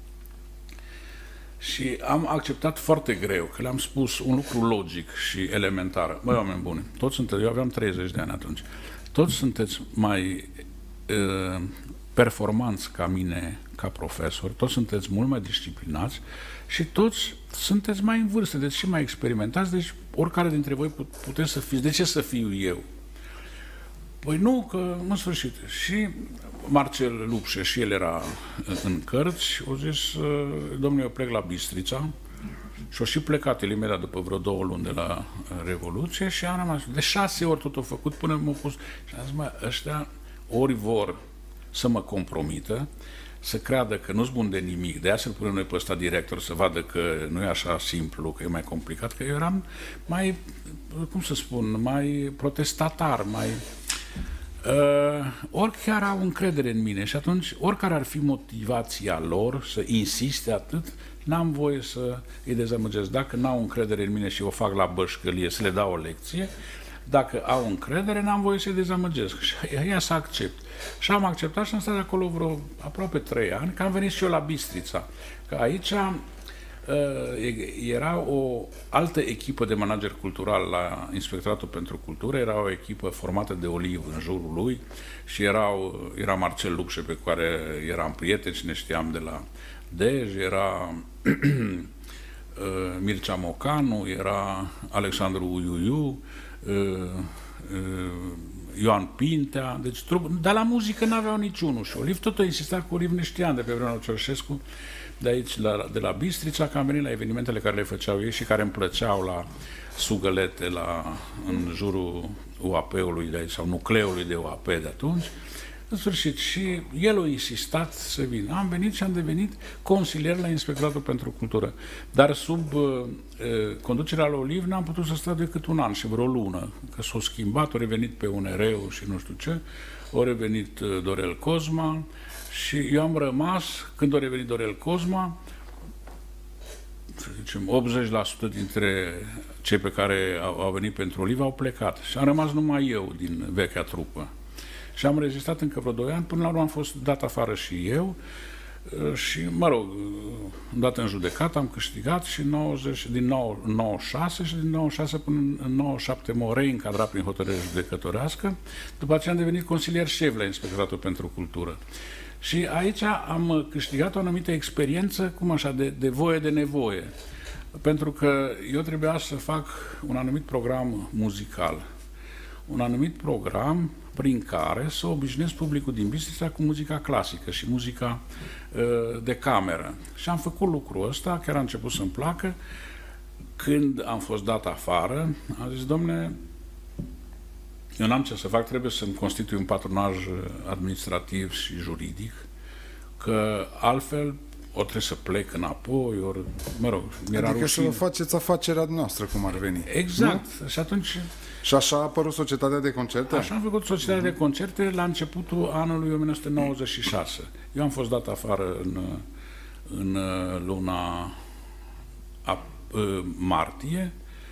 Și am acceptat foarte greu, că le-am spus un lucru logic și elementar. Băi, oameni buni, toți sunteți, eu aveam 30 de ani atunci, toți sunteți mai performanți ca mine, ca profesor, toți sunteți mult mai disciplinați și toți sunteți mai în vârstă, deci și mai experimentați, deci oricare dintre voi puteți să fiți. De ce să fiu eu? Păi nu, că în sfârșit. Și Marcel Lupșe, și el era în cărți, au zis, domnule, eu plec la Bistrița, și-o și plecat el imediat după vreo 2 luni de la Revoluție și am rămas. De 6 ori tot au făcut până m-au pus. Și am zis, mă, ăștia ori vor să mă compromită, să creadă că nu-s bun de nimic, de aia să-l punem noi pe ăsta director, să vadă că nu e așa simplu, că e mai complicat, că eu eram mai, cum să spun, mai protestatar, mai... ori chiar au încredere în mine și atunci, oricare ar fi motivația lor să insiste atât, n-am voie să îi dezamăgesc. Dacă n-au încredere în mine și o fac la bășcălie, să le dau o lecție, dacă au încredere, n-am voie să-i dezamăgesc. Și ea să accept. Și am acceptat și am stat acolo vreo aproape 3 ani, că am venit și eu la Bistrița. Că aici Era o altă echipă de manager cultural la Inspectoratul pentru Cultură, era o echipă formată de Oliv în jurul lui și era Marcel Lupșe, pe care eram prieten și ne știam de la Dej, era Mircea Mocanu, era Alexandru Uiuiu, Ioan Pintea, deci dar la muzică n-aveau niciunul și Oliv tot a insistat, cu Oliv ne știam de pe vremea lui Ceaușescu, de aici, de la Bistrița, că am venit la evenimentele care le făceau ei și care îmi plăceau la Sugălete, în jurul UAP-ului de aici, sau nucleului de UAP de atunci. În sfârșit, și el a insistat să vină. Am venit și am devenit consilier la Inspectoratul pentru Cultură. Dar sub conducerea lui Oliv n-am putut să stau decât un an și vreo lună, că s-a schimbat, a revenit pe UNR-ul și nu știu ce, a revenit Dorel Cosma și eu am rămas, când a revenit Dorel Cosma, să zicem, 80% dintre cei pe care au venit pentru Oliv au plecat și am rămas numai eu din vechea trupă. Și am rezistat încă vreo 2 ani, până la urmă am fost dat afară și eu și, mă rog, am dat în judecată, am câștigat și din 96 și din 96 până în 97 m-au reîncadrat prin hotărâre judecătorească, după aceea am devenit consilier șef la Inspectoratul pentru Cultură. Și aici am câștigat o anumită experiență, cum așa, de voie de nevoie, pentru că eu trebuia să fac un anumit program muzical, un anumit program prin care să obișnuiesc publicul din Bistrița cu muzica clasică și muzica de cameră. Și am făcut lucrul ăsta, chiar a început să-mi placă. Când am fost dat afară, am zis, domne, eu n-am ce să fac, trebuie să-mi constitui un patronaj administrativ și juridic, că altfel ori trebuie să plec înapoi, ori, mă rog, mi-era adică rușine. să faceți afacerea noastră, cum ar veni. Exact. Nu? Și atunci... Și așa a apărut Societatea de Concerte? Așa am făcut Societatea de Concerte la începutul anului 1996. Eu am fost dat afară în luna martie.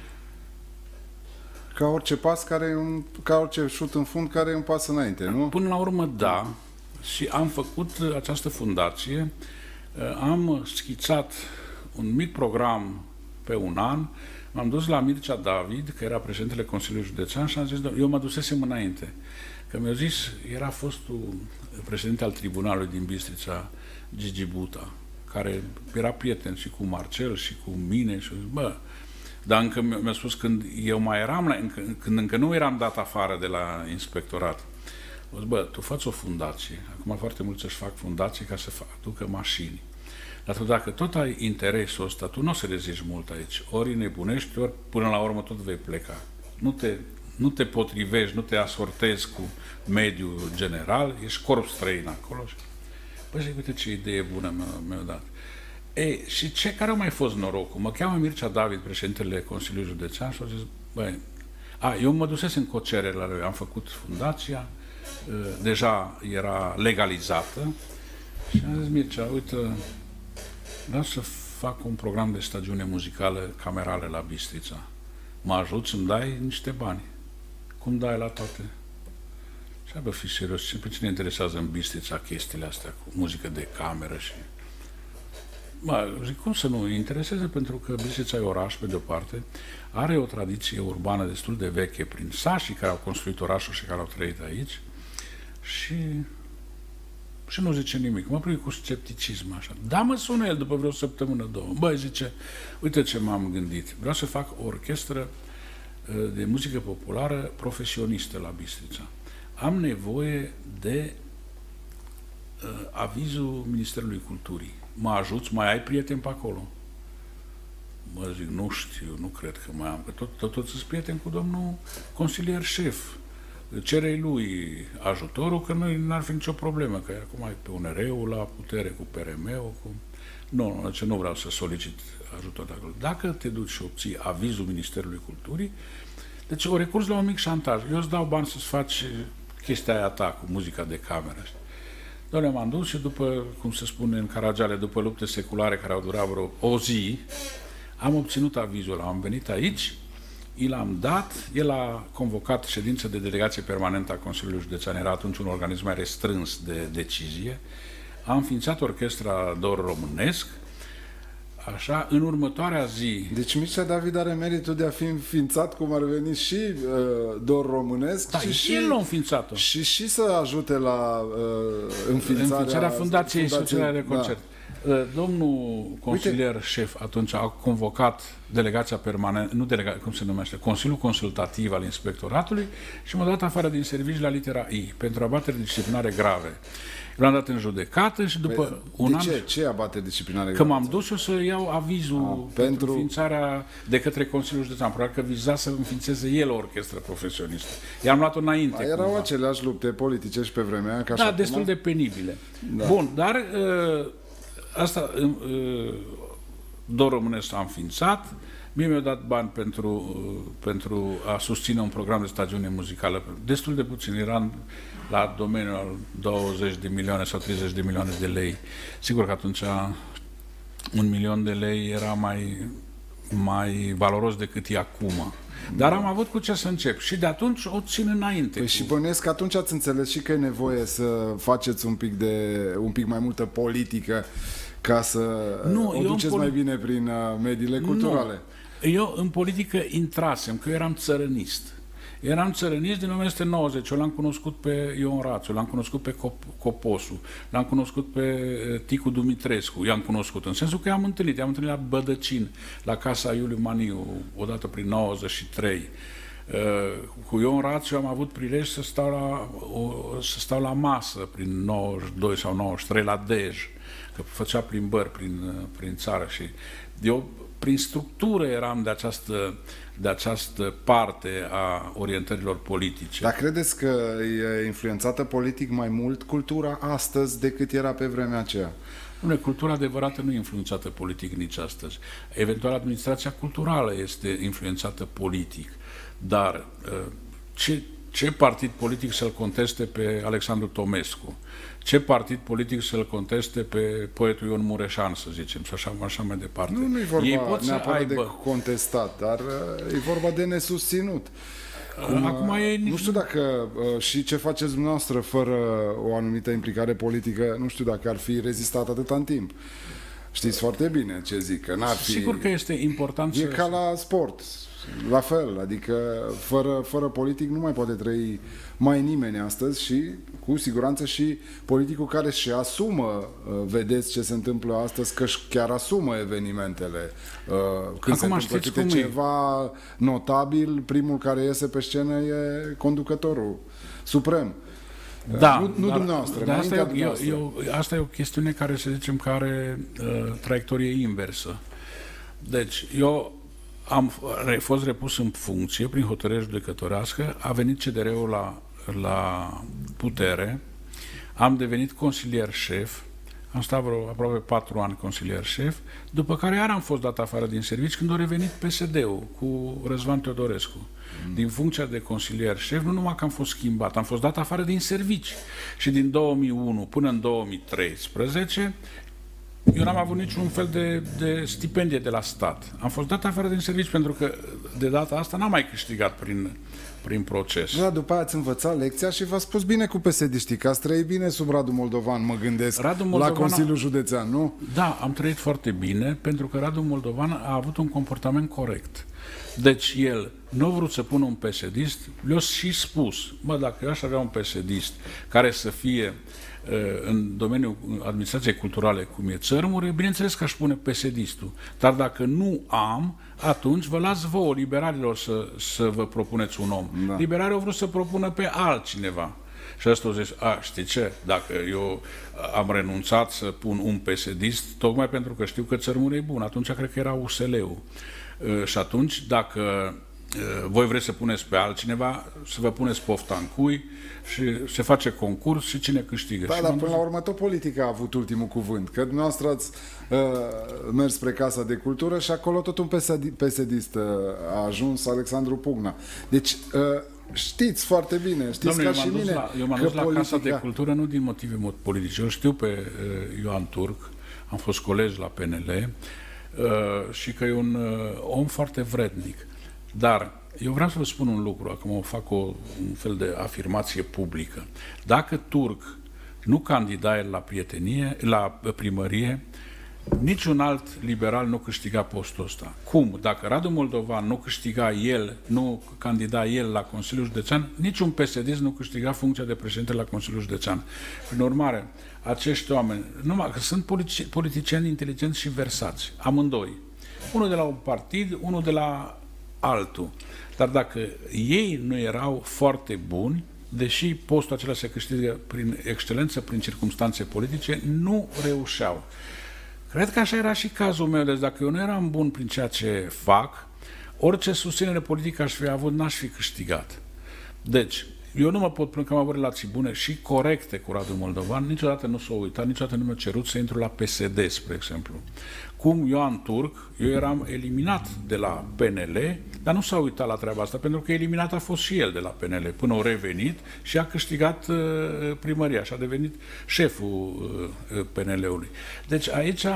Ca orice pas ca orice șut în fund care e un pas înainte, nu? Până la urmă, da. Și am făcut această fundație. Am schițat un mic program pe un an. M-am dus la Mircea David, că era președintele Consiliului Județean, și am zis, eu mă dusesem înainte. Că mi-a zis, era fostul președinte al tribunalului din Bistrița, Gigi Buta, care era prieten și cu Marcel și cu mine și bă, dar încă mi-a spus când eu mai eram, când încă nu eram dat afară de la inspectorat, o zis, bă, tu faci o fundație. Acum foarte mulți își fac fundații ca să aducă mașini. Dar tu, dacă tot ai interesul ăsta, tu nu o să reziști mult aici. Ori nebunești, ori până la urmă tot vei pleca. Nu te potrivești, nu te asortezi cu mediul general, ești corp străin acolo. Păi zic, uite ce idee bună mi-a dat. Ei, și care au mai fost norocul? Mă cheamă Mircea David, președintele Consiliului Județean, și au zis, băi, eu mă dusesem cu o cerere la lui, am făcut fundația, deja era legalizată, și am zis, Mircea, uite, vreau să fac un program de stagiune muzicală camerale la Bistrița. Mă ajuți, îmi dai niște bani. Cum dai la toate? Și bă, fi serios, pe cine interesează în Bistrița chestiile astea cu muzică de cameră și... Bă, zic, cum să nu intereseze? Pentru că Bistrița e oraș, pe de-o parte, are o tradiție urbană destul de veche prin sașii care au construit orașul și care au trăit aici și nu zice nimic. Mă prind cu scepticism așa. Da, mă sună el după vreo săptămână, 2. Băi, zice, uite ce m-am gândit. Vreau să fac o orchestră de muzică populară profesionistă la Bistrița. Am nevoie de avizul Ministerului Culturii. Mă ajuți? Mai ai prieteni pe acolo? Mă zic, nu știu, nu cred că mai am. Că tot sunt prieteni cu domnul consilier șef. Cerei lui ajutorul, că n-ar fi nicio problemă, că acum e pe UNR-ul la putere, cu PRM-ul, cu... Nu vreau să solicit ajutor de acolo. Dacă te duci și obții avizul Ministerului Culturii, deci o recurs la un mic șantaj. Eu îți dau bani să-ți faci chestia aia ta cu muzica de cameră. Doamne, m-am dus și după, cum se spune în Caragiale, după lupte seculare care au durat vreo o zi, am obținut avizul. Am venit aici, i l-am dat, el a convocat ședință de delegație permanentă a Consiliului Județean, era atunci un organism mai restrâns de decizie, a înființat orchestra Dor Românesc, așa, în următoarea zi... Deci Mircea David are meritul de a fi înființat, cum ar veni, și Dor Românesc. Da, și el l-a înființat-o. Și să ajute la înființarea Fundației Sociale de Concert. Da. Domnul consilier șef atunci a convocat delegația permanentă, nu delegația, cum se numește, Consiliul Consultativ al Inspectoratului și m-a dat afară din serviciu la litera I pentru abateri disciplinare grave. L-am dat în judecată și după un an... Ce abateri disciplinare grave? Că m-am dus eu să iau avizul pentru înființarea de către Consiliul Județean. Probabil că viza să înființeze el o orchestră profesionistă. I-am luat-o înainte. Erau aceleași lupte politice și pe vremea aia. Da, destul de penibile. Da. Bun, dar asta Dor Românesc s-a înființat. Mie mi-au dat bani pentru a susține un program de stagiune muzicală. Destul de puțin. Eram la domeniul al 20 de milioane sau 30 de milioane de lei. Sigur că atunci 1 milion de lei era mai valoros decât e acum. Dar am avut cu ce să încep. Și de atunci o țin înainte. Păi și bănuiesc că atunci ați înțeles și că e nevoie să faceți un pic mai multă politică ca să o duceți mai bine prin mediile culturale. Eu în politică intrasem, că eu eram țărănist. Eram țărănist din 1990. Eu l-am cunoscut pe Ion Rațiu, l-am cunoscut pe Coposu, l-am cunoscut pe Ticu Dumitrescu. I-am cunoscut, în sensul că i-am întâlnit la Bădăcin, la casa Iuliu Maniu, odată prin 93. Cu Ion Rațiu am avut prilej să stau la masă prin 92 sau 93 la Dej, că făcea plimbări prin țară și eu prin structură eram de această parte a orientărilor politice. Dar credeți că e influențată politic mai mult cultura astăzi decât era pe vremea aceea? Cultura adevărată nu e influențată politic nici astăzi. Eventual administrația culturală este influențată politic. Dar ce partid politic să-l conteste pe Alexandru Tomescu? Ce partid politic să-l conteste pe poetul Ion Mureșan, să zicem, și așa mai departe. Nu e vorba neapărat de contestat, dar e vorba de nesusținut. Nu știu dacă și ce faceți dumneavoastră fără o anumită implicare politică, nu știu dacă ar fi rezistat atâta în timp. Știți foarte bine ce zic, că n-ar fi... Sigur că este important E ca la sport. La fel, adică fără politic nu mai poate trăi mai nimeni astăzi și cu siguranță și politicul care și asumă, vedeți ce se întâmplă astăzi, că chiar asumă evenimentele. Când Acum se întâmplă câte ceva notabil, primul care iese pe scenă e conducătorul suprem. Da, nu dumneavoastră, dar asta e o chestiune care, să zicem, că are traiectorie inversă. Deci, eu am fost repus în funcție prin hotărâre judecătorească, a venit CDR-ul la putere, am devenit consilier șef, am stat vreo aproape 4 ani consilier șef, după care iar am fost dat afară din serviciu când a revenit PSD-ul cu Răzvan Teodorescu. Din funcția de consilier șef, nu numai că am fost schimbat, am fost dat afară din servici. Și din 2001 până în 2013, eu n-am avut niciun fel de stipendie de la stat. Am fost dat afară din serviciu pentru că de data asta n-am mai câștigat prin proces. Da, după aia ați învățat lecția și v-ați spus bine cu PSD-știi, că ați trăit bine sub Radu Moldovan, mă gândesc, la Consiliul Județean, nu? Da, am trăit foarte bine, pentru că Radu Moldovan a avut un comportament corect. Deci el nu a vrut să pună un PSD-ist, le-a și spus, dacă eu aș avea un PSD-ist care să fie în domeniul administrației culturale, cum e Țărmure, bineînțeles că aș pune PSD-istul. Dar dacă nu am, atunci vă las vouă, liberalilor, să vă propuneți un om. Da. Liberalii au vrut să propună pe altcineva. Și ăsta a zis, știi ce, dacă eu am renunțat să pun un PSD-ist, tocmai pentru că știu că Țărmure e bun, atunci cred că era USL-ul. Și atunci, dacă voi vreți să puneți pe altcineva, să vă puneți pofta în cui și se face concurs și cine câștigă. Da, dar până la urmă tot politica a avut ultimul cuvânt, că dumneavoastră ați mers spre Casa de Cultură și acolo tot un PSD-ist a ajuns, Alexandru Pugna. Deci știți foarte bine, știți ca și mine. Eu m-am dus la Casa de Cultură nu din motive politice. Eu știu pe Ioan Turc, am fost colegi la PNL și că e un om foarte vrednic. Dar eu vreau să vă spun un lucru, acum fac un fel de afirmație publică. Dacă Turc nu candida el la primărie, Niciun alt liberal nu câștiga postul ăsta. Cum? Dacă Radu Moldovan nu câștiga el, nu candida el la Consiliul Județean, niciun PSD nu câștiga funcția de președinte la Consiliul Județean. Prin urmare, acești oameni, numai că sunt politicieni inteligenți și versați, amândoi. Unul de la un partid, unul de la altul. Dar dacă ei nu erau foarte buni, deși postul acela se câștigă prin excelență, prin circumstanțe politice, nu reușeau. Cred că așa era și cazul meu, deci dacă eu nu eram bun prin ceea ce fac, orice susținere politică aș fi avut, n-aș fi câștigat. Deci, eu nu mă pot plânge că am avut relații bune și corecte cu Radu Moldovan, niciodată nu s-a uitat, niciodată nu mi-a cerut să intru la PSD, spre exemplu. Cum Ioan Turc, eu eram eliminat de la PNL, dar nu s-a uitat la treaba asta, pentru că eliminat a fost și el de la PNL, până au revenit și a câștigat primăria și a devenit șeful PNL-ului. Deci aici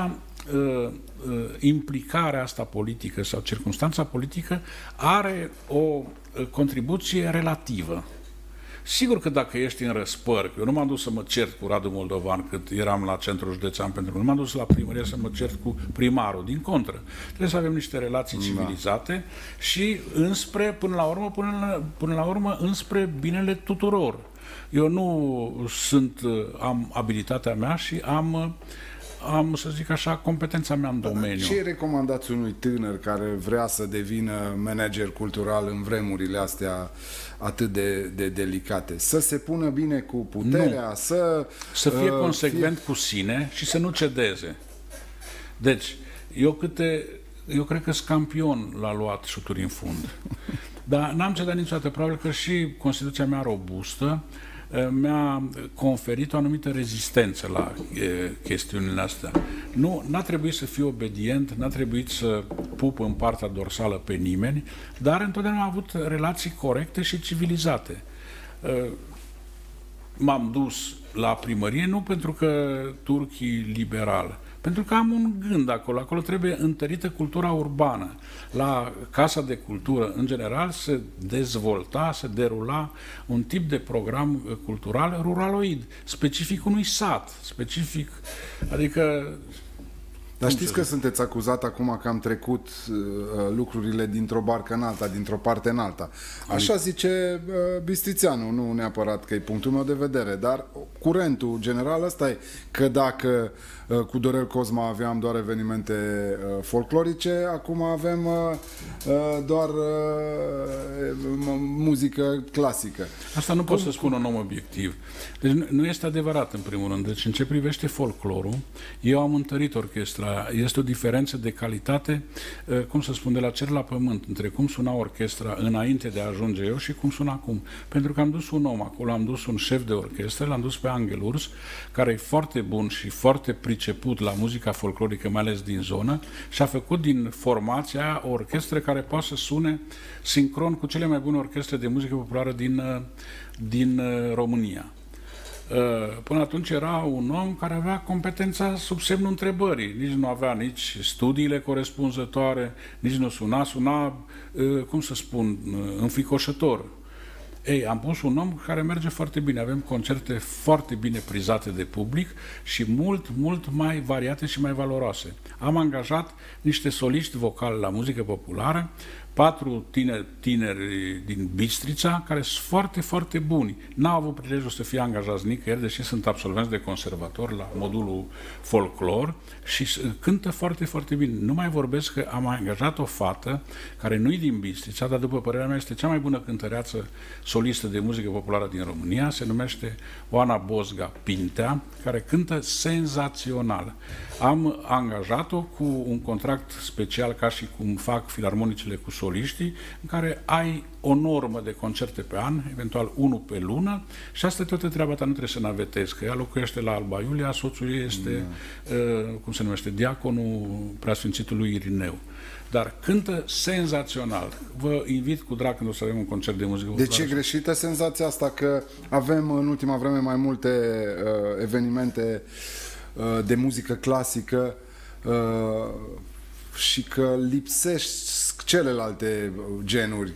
implicarea asta politică sau circumstanța politică are o contribuție relativă. Sigur că dacă ești în răspăr, eu nu m-am dus să mă cert cu Radu Moldovan cât eram la centrul județean, pentru că nu m-am dus la primărie să mă cert cu primarul, din contră. Trebuie să avem niște relații civilizate și înspre, până la urmă, înspre binele tuturor. Eu nu am abilitatea mea și am, să zic așa, competența mea în domeniu. Ce recomandați unui tânăr care vrea să devină manager cultural în vremurile astea atât de delicate? Să se pună bine cu puterea? Să fie consecvent cu sine și să nu cedeze. Deci, eu cred că Scampion l-a luat șuturi în fund. Dar n-am cedat niciodată. Probabil că și Constituția mea robustă mi-a conferit o anumită rezistență la chestiunile astea. N-a trebuit să fiu obedient, n-a trebuit să pup în partea dorsală pe nimeni, dar întotdeauna am avut relații corecte și civilizate. M-am dus la primărie nu pentru că Turcii liberal, pentru că am un gând acolo. Acolo trebuie întărită cultura urbană. La Casa de Cultură, în general, se dezvolta, se derula un tip de program cultural ruraloid, specific unui sat, specific, adică... Dar știți că sunteți acuzat acum că am trecut lucrurile dintr-o barcă în alta, dintr-o parte în alta. Așa zice Bistrițeanu, nu neapărat că e punctul meu de vedere, dar curentul general ăsta e că dacă cu Dorel Cosma aveam doar evenimente folclorice, acum avem doar muzică clasică. Asta nu pot să spun un om obiectiv. Deci nu este adevărat, în primul rând. Deci în ce privește folclorul, eu am întărit orchestra. Este o diferență de calitate, cum să spun, de la cer la pământ, între cum suna orchestra înainte de a ajunge eu și cum sună acum. Pentru că am dus un om acolo, am dus un șef de orchestră, l-am dus pe Angel Urs, care e foarte bun și foarte priceput la muzica folclorică, mai ales din zonă, și a făcut din formația o orchestră care poate să sune sincron cu cele mai bune orchestre de muzică populară din România. Până atunci era un om care avea competența sub semnul întrebării. Nici nu avea nici studiile corespunzătoare, nici nu suna, cum să spun, înfricoșător. Ei, am pus un om care merge foarte bine. Avem concerte foarte bine prizate de public și mult mai variate și mai valoroase. Am angajat niște soliști vocali la muzică populară, 4 tineri din Bistrița, care sunt foarte, foarte buni. N-au avut prilejul să fie angajați nicăieri, deși sunt absolvenți de conservator la modulul folclor și cântă foarte, foarte bine. Nu mai vorbesc că am angajat o fată care nu-i din Bistrița, dar după părerea mea este cea mai bună cântăreață solistă de muzică populară din România, se numește Oana Bozga Pintea, care cântă senzațional. Am angajat-o cu un contract special, ca și cum fac filarmonicile cu soliștii, în care ai o normă de concerte pe an, eventual 1 pe lună, și asta e toată treaba ta, nu trebuie să navetezi, că ea locuiește la Alba Iulia, soțul ei este, cum se numește, diaconul preasfințitului Irineu. Dar cântă senzațional. Vă invit cu drag când o să avem un concert de muzică populară. Deci e greșită senzația asta că avem în ultima vreme mai multe evenimente de muzică clasică și că lipsești celelalte genuri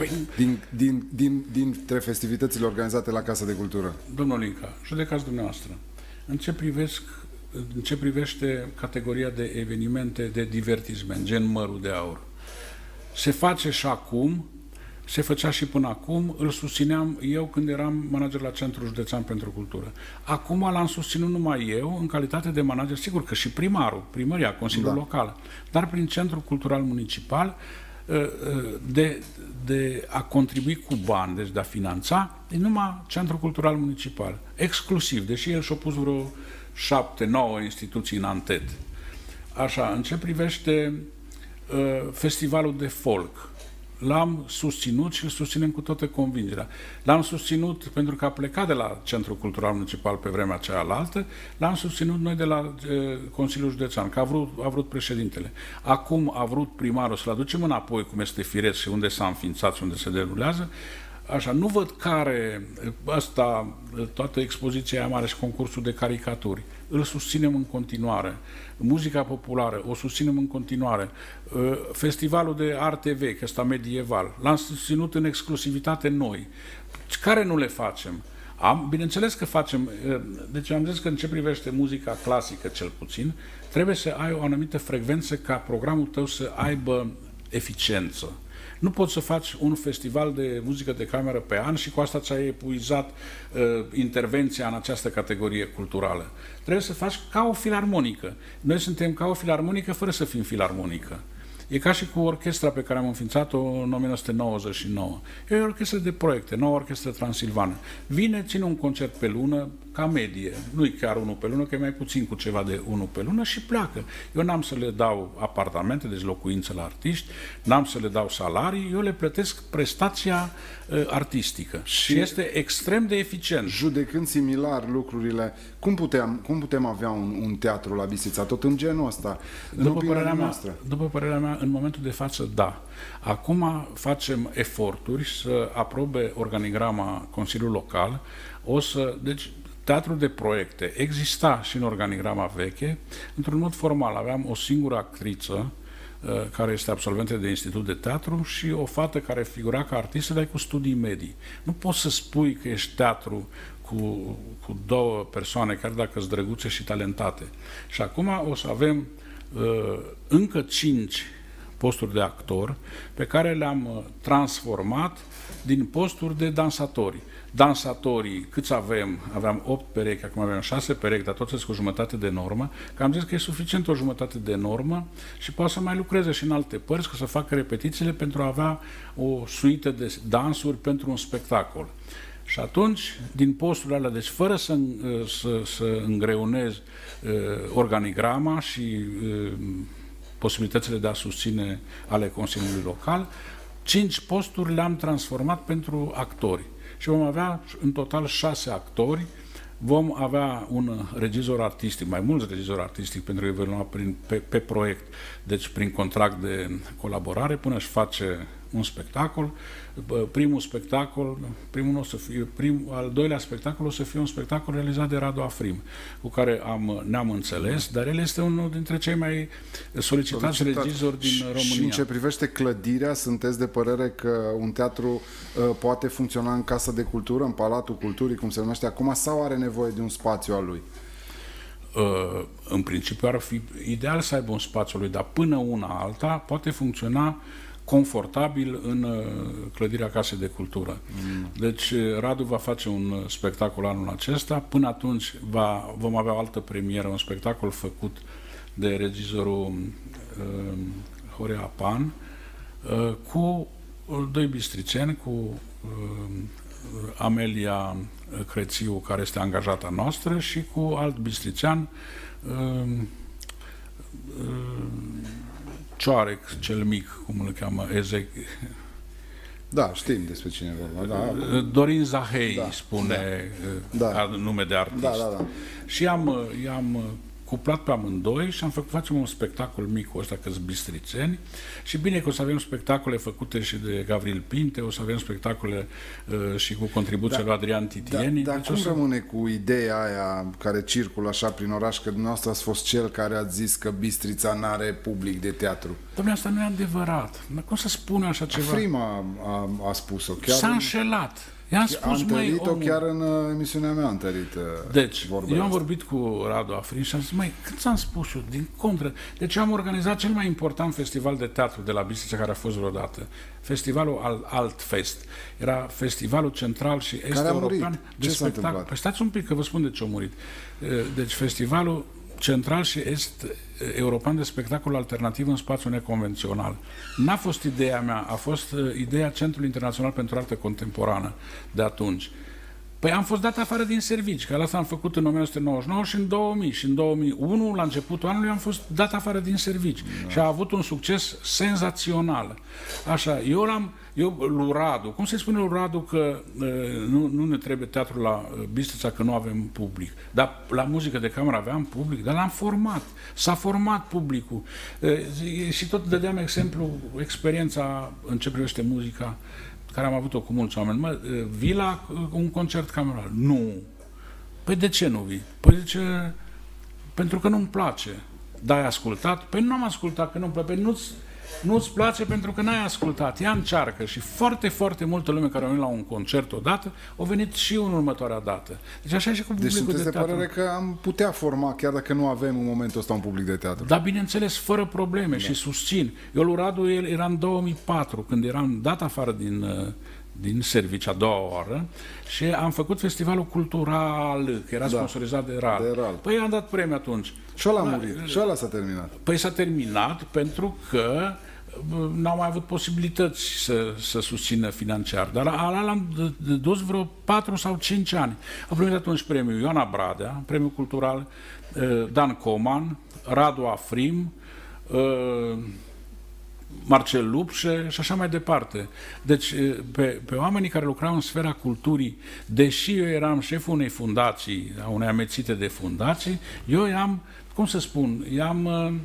dintre festivitățile organizate la Casa de Cultură. Domnul Linca, judecați dumneavoastră. În ce privesc în ce privește categoria de evenimente de divertisment, gen Mărul de Aur. Se face și acum, se făcea și până acum, îl susțineam eu când eram manager la Centrul Județean pentru Cultură. Acum l-am susținut numai eu, în calitate de manager, sigur că și primarul, primăria, Consiliul Local, dar prin Centrul Cultural Municipal, de a contribui cu bani, deci de a finanța, e numai Centrul Cultural Municipal, exclusiv, deși el și-a pus vreo 7-9 instituții în antet. Așa, în ce privește festivalul de folk, l-am susținut și îl susținem cu toată convingerea. L-am susținut pentru că a plecat de la Centrul Cultural Municipal pe vremea cealaltă, l-am susținut noi de la Consiliul Județean, că a vrut președintele. Acum a vrut primarul să-l aducem înapoi, cum este firesc și unde s-a înființat și unde se derulează. Așa, nu văd care, asta, toată expoziția aia mare și concursul de caricaturi, îl susținem în continuare. Muzica populară, o susținem în continuare. Festivalul de arte vechi, ăsta medieval, l-am susținut în exclusivitate noi. Care nu le facem? Bineînțeles că facem, deci am zis că în ce privește muzica clasică cel puțin, trebuie să ai o anumită frecvență ca programul tău să aibă eficiență. Nu poți să faci un festival de muzică de cameră pe an și cu asta ți-ai epuizat intervenția în această categorie culturală. Trebuie să faci ca o filarmonică. Noi suntem ca o filarmonică fără să fim filarmonică. E ca și cu orchestra pe care am înființat-o în 1999. E o orchestră de proiecte, Noua Orchestră Transilvană. Vine, ține un concert pe lună, ca medie. Nu-i chiar unul pe lună, că e mai puțin cu ceva de unul pe lună și pleacă. Eu n-am să le dau apartamente, deci locuințe la artiști, n-am să le dau salarii, eu le plătesc prestația artistică. Și este extrem de eficient. Judecând similar lucrurile, cum putem avea un teatru la Bistrița? Tot în genul ăsta, după părerea mea, în momentul de față, da. Acum facem eforturi să aprobe organigrama Consiliului Local. Deci, teatrul de proiecte exista și în organigrama veche. Într-un mod formal, aveam o singură actriță care este absolventă de Institut de Teatru și o fată care figura ca artistă, dar cu studii medii. Nu poți să spui că ești teatru cu două persoane, chiar dacă sunt drăguțe și talentate. Și acum o să avem încă 5 posturi de actor pe care le-am transformat din posturi de dansatori. Dansatorii, câți avem? Aveam 8 perechi, acum avem 6 perechi, dar toți sunt cu jumătate de normă, că am zis că e suficient o jumătate de normă și poate să mai lucreze și în alte părți, că să facă repetițiile pentru a avea o suită de dansuri pentru un spectacol. Și atunci, din posturile alea, deci fără să îngreunez organigrama și posibilitățile de a susține ale Consiliului Local, 5 posturi le-am transformat pentru actori. Și vom avea în total 6 actori, vom avea un regizor artistic, mai mulți regizori artistici, pentru că îi vom lua pe proiect, deci prin contract de colaborare, până își face un spectacol. Primul spectacol, al doilea spectacol o să fie un spectacol realizat de Radu Afrim, cu care ne-am înțeles, dar el este unul dintre cei mai solicitați regizori din România. Și în ce privește clădirea, sunteți de părere că un teatru poate funcționa în Casa de Cultură, în Palatul Culturii, cum se numește acum, sau are nevoie de un spațiu al lui? În principiu ar fi ideal să aibă un spațiu lui, dar până una alta poate funcționa confortabil în clădirea Casei de Cultură. Deci Radu va face un spectacol anul acesta, până atunci vom avea o altă premieră, un spectacol făcut de regizorul Horea Pan, cu 2 bistriceni, cu Amelia Crețiu, care este angajata noastră, și cu alt bistricean, Cioarec, cel mic, cum îl cheamă, Ezec. Da, știm despre cine vorba. Da. Dorin Zahei, spune nume de artist. Da. Și i-am cuplat pe amândoi și facem un spectacol mic cu ăsta, că-s bistrițeni, și bine că o să avem spectacole făcute și de Gavril Pinte, o să avem spectacole și cu contribuția lui Adrian Titieni. Dar cum rămâne cu ideea aia care circulă așa prin oraș, că dumneavoastră ați fost cel care a zis că Bistrița n-are public de teatru? Dom'le, asta nu e adevărat. Cum să spun așa ceva? Frima a spus-o. S-a înșelat. I-am spus, am întărit-o chiar în emisiunea mea, am întărit deci, eu am asta. vorbit cu Radu Afrin și am zis, măi, cât ți-am spus eu, din contră. Deci am organizat cel mai important festival de teatru de la Bistrița care a fost vreodată. Festivalul Altfest. Era festivalul central și est-european de spectacol. Păi stați un pic că vă spun de ce a murit. Deci festivalul central și est-european de spectacol alternativ în spațiu neconvențional. N-a fost ideea mea, a fost ideea Centrului Internațional pentru Artă Contemporană de atunci. Păi am fost dat afară din servici, că asta am făcut în 1999 și în 2000. Și în 2001, la începutul anului, am fost dat afară din servici. Da. Și a avut un succes senzațional. Așa, lui Radu, cum se spune lui Radu că nu ne trebuie teatru la Bistrița că nu avem public. Dar la muzică de cameră aveam public, dar l-am format. S-a format publicul. Și tot dădeam exemplu, experiența în ce privește muzica, care am avut-o cu mulți oameni. Vii la un concert cameral? Nu. Păi de ce nu vii? Păi de ce? Pentru că nu-mi place. Dar ai ascultat? Păi nu am ascultat, că nu-mi place. Păi nu-ți place pentru că n-ai ascultat. Ea încearcă și foarte, foarte multă lume care a venit la un concert odată, au venit și în următoarea dată. Deci așa e și cu publicul de teatru. Deci sunteți de părere că am putea forma, chiar dacă nu avem în momentul ăsta un public de teatru. Da, bineînțeles, fără probleme și susțin. Eu lui Radu era în 2004, când eram dat afară din servici a doua oară și am făcut festivalul cultural, că era sponsorizat de RAL. Păi am dat premiu atunci. Și ăla a murit. Și ăla s-a terminat. Păi s-a terminat pentru că n-au mai avut posibilități să susțină financiar. Dar l-am dus vreo 4 sau 5 ani. A primit atunci premiul Ioana Bradea, premiul cultural Dan Coman, Radu Afrim, Marcel Lupșe și așa mai departe. Deci, pe oamenii care lucrau în sfera culturii, deși eu eram șeful unei fundații, a unei amețite de fundații, eu i-am, cum să spun, i-am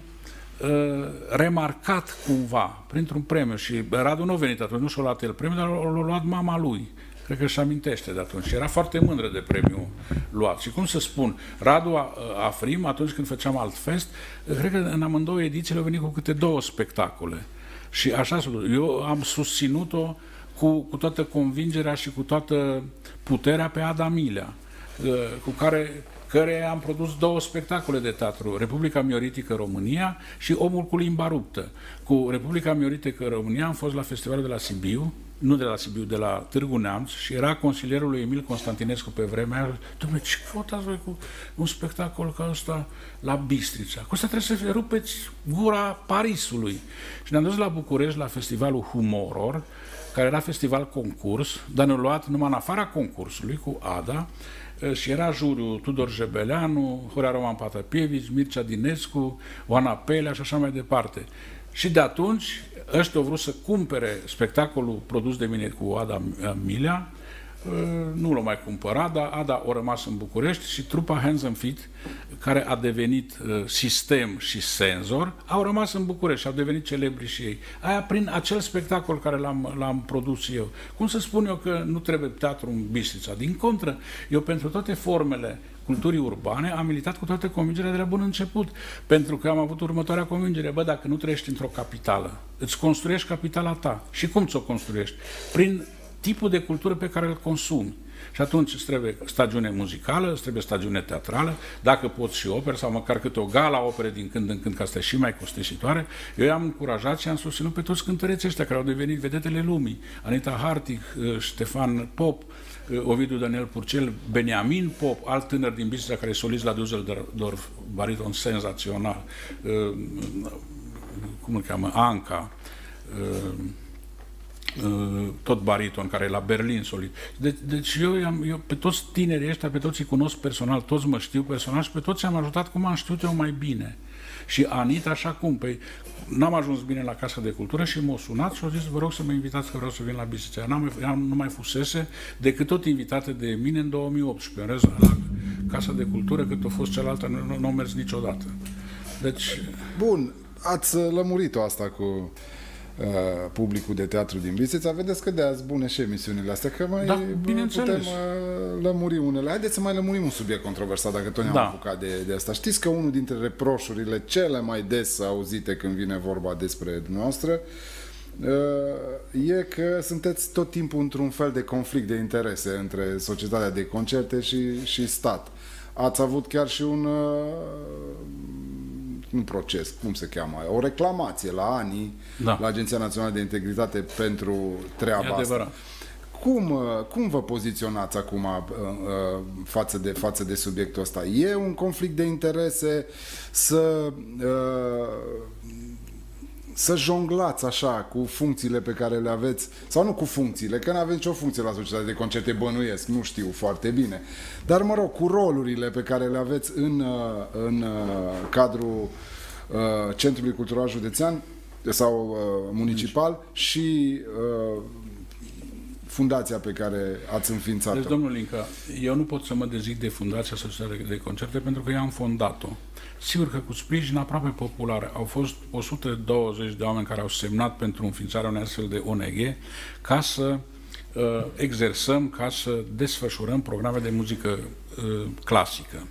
remarcat cumva printr-un premiu și Radu nu a venit atunci, nu și-a luat el premiu, dar l-a luat mama lui. Cred că își amintește de atunci. Era foarte mândră de premiul luat. Și cum să spun, Radu Afrim, atunci când făceam Altfest, cred că în amândouă edițiile au venit cu câte 2 spectacole. Și așa, eu am susținut-o cu toată convingerea și cu toată puterea pe Ada Milea, cu care am produs 2 spectacole de teatru, Republica Mioritică România și Omul cu limba ruptă. Cu Republica Mioritică România am fost la festivalul de la Sibiu, nu de la Sibiu, de la Târgu Neamț și era consilierul lui Emil Constantinescu pe vremea aia. Dom'le, ce căutați voi cu un spectacol ca ăsta la Bistrița? Cu ăsta trebuie să rupeți gura Parisului. Și ne-am dus la București la festivalul Humoror, care era festival concurs, dar ne-a luat numai în afara concursului cu Ada, și era juriul Tudor Jebeleanu, Horea Roman Patapievici, Mircea Dinescu, Oana Pelea și așa mai departe. Și de atunci ăștia au vrut să cumpere spectacolul produs de mine cu Ada Milea, nu l-au mai cumpărat, dar Ada a rămas în București și trupa Hands and Feet, care a devenit sistem și senzor, au rămas în București și au devenit celebri și ei. Aia prin acel spectacol care l-am produs eu. Cum să spun eu că nu trebuie teatru în Bistrița? Din contră, eu pentru toate formele culturii urbane am militat cu toată convingerea de la bun început, pentru că am avut următoarea convingere: bă, dacă nu trăiești într-o capitală, îți construiești capitala ta. Și cum ți-o construiești? Prin tipul de cultură pe care îl consumi. Și atunci îți trebuie stagiune muzicală, îți trebuie stagiune teatrală, dacă poți și opere, sau măcar câte o gala opere din când în când, că asta e și mai costisitoare. Eu i-am încurajat și am susținut pe toți cântăreții ăștia care au devenit vedetele lumii. Anita Hartig, Ștefan Pop, Ovidiu Daniel Purcel, Beniamin Pop, alt tânăr din Bistrița care e solist la Düsseldorf, bariton senzațional, cum îl cheamă, Anca, tot bariton, care e la Berlin solist. Deci eu pe toți tinerii ăștia, pe toți îi cunosc personal, toți mă știu personal și pe toți am ajutat cum am știut eu mai bine. Și Anita așa cum? Păi n-am ajuns bine la Casa de Cultură și m-a sunat și a zis: vă rog să mă invitați că vreau să vin la Bistrița. Nu mai fusese decât tot invitată de mine în 2018. În rest, la Casa de Cultură, cât a fost cealaltă, nu a mers niciodată. Deci... Bun, ați lămurit-o asta cu publicul de teatru din Bistrița. Vedeți că de-aia bune și emisiunile astea, că mai putem lămuri unele. Haideți să mai lămurim un subiect controversat, dacă tot ne-am apucat de asta. Știți că unul dintre reproșurile cele mai des auzite când vine vorba despre dumneavoastră e că sunteți tot timpul într-un fel de conflict de interese între societatea de concerte și stat. Ați avut chiar și un proces, cum se cheamă, o reclamație la ANI, la Agenția Națională de Integritate pentru treaba asta. Cum vă poziționați acum față de subiectul ăsta? E un conflict de interese să jonglați așa cu funcțiile pe care le aveți, sau nu cu funcțiile, că nu aveți nicio funcție la societatea de concerte, bănuiesc, nu știu foarte bine, dar mă rog, cu rolurile pe care le aveți în cadrul Centrului Cultural Județean sau municipal și fundația pe care ați înființat-o. Deci, domnul Linca, eu nu pot să mă dezic de Fundația Societatea de Concerte pentru că eu am fondat-o. Sigur că cu sprijin aproape popular au fost 120 de oameni care au semnat pentru înființarea unei astfel de ONG ca să exersăm, ca să desfășurăm programe de muzică clasică.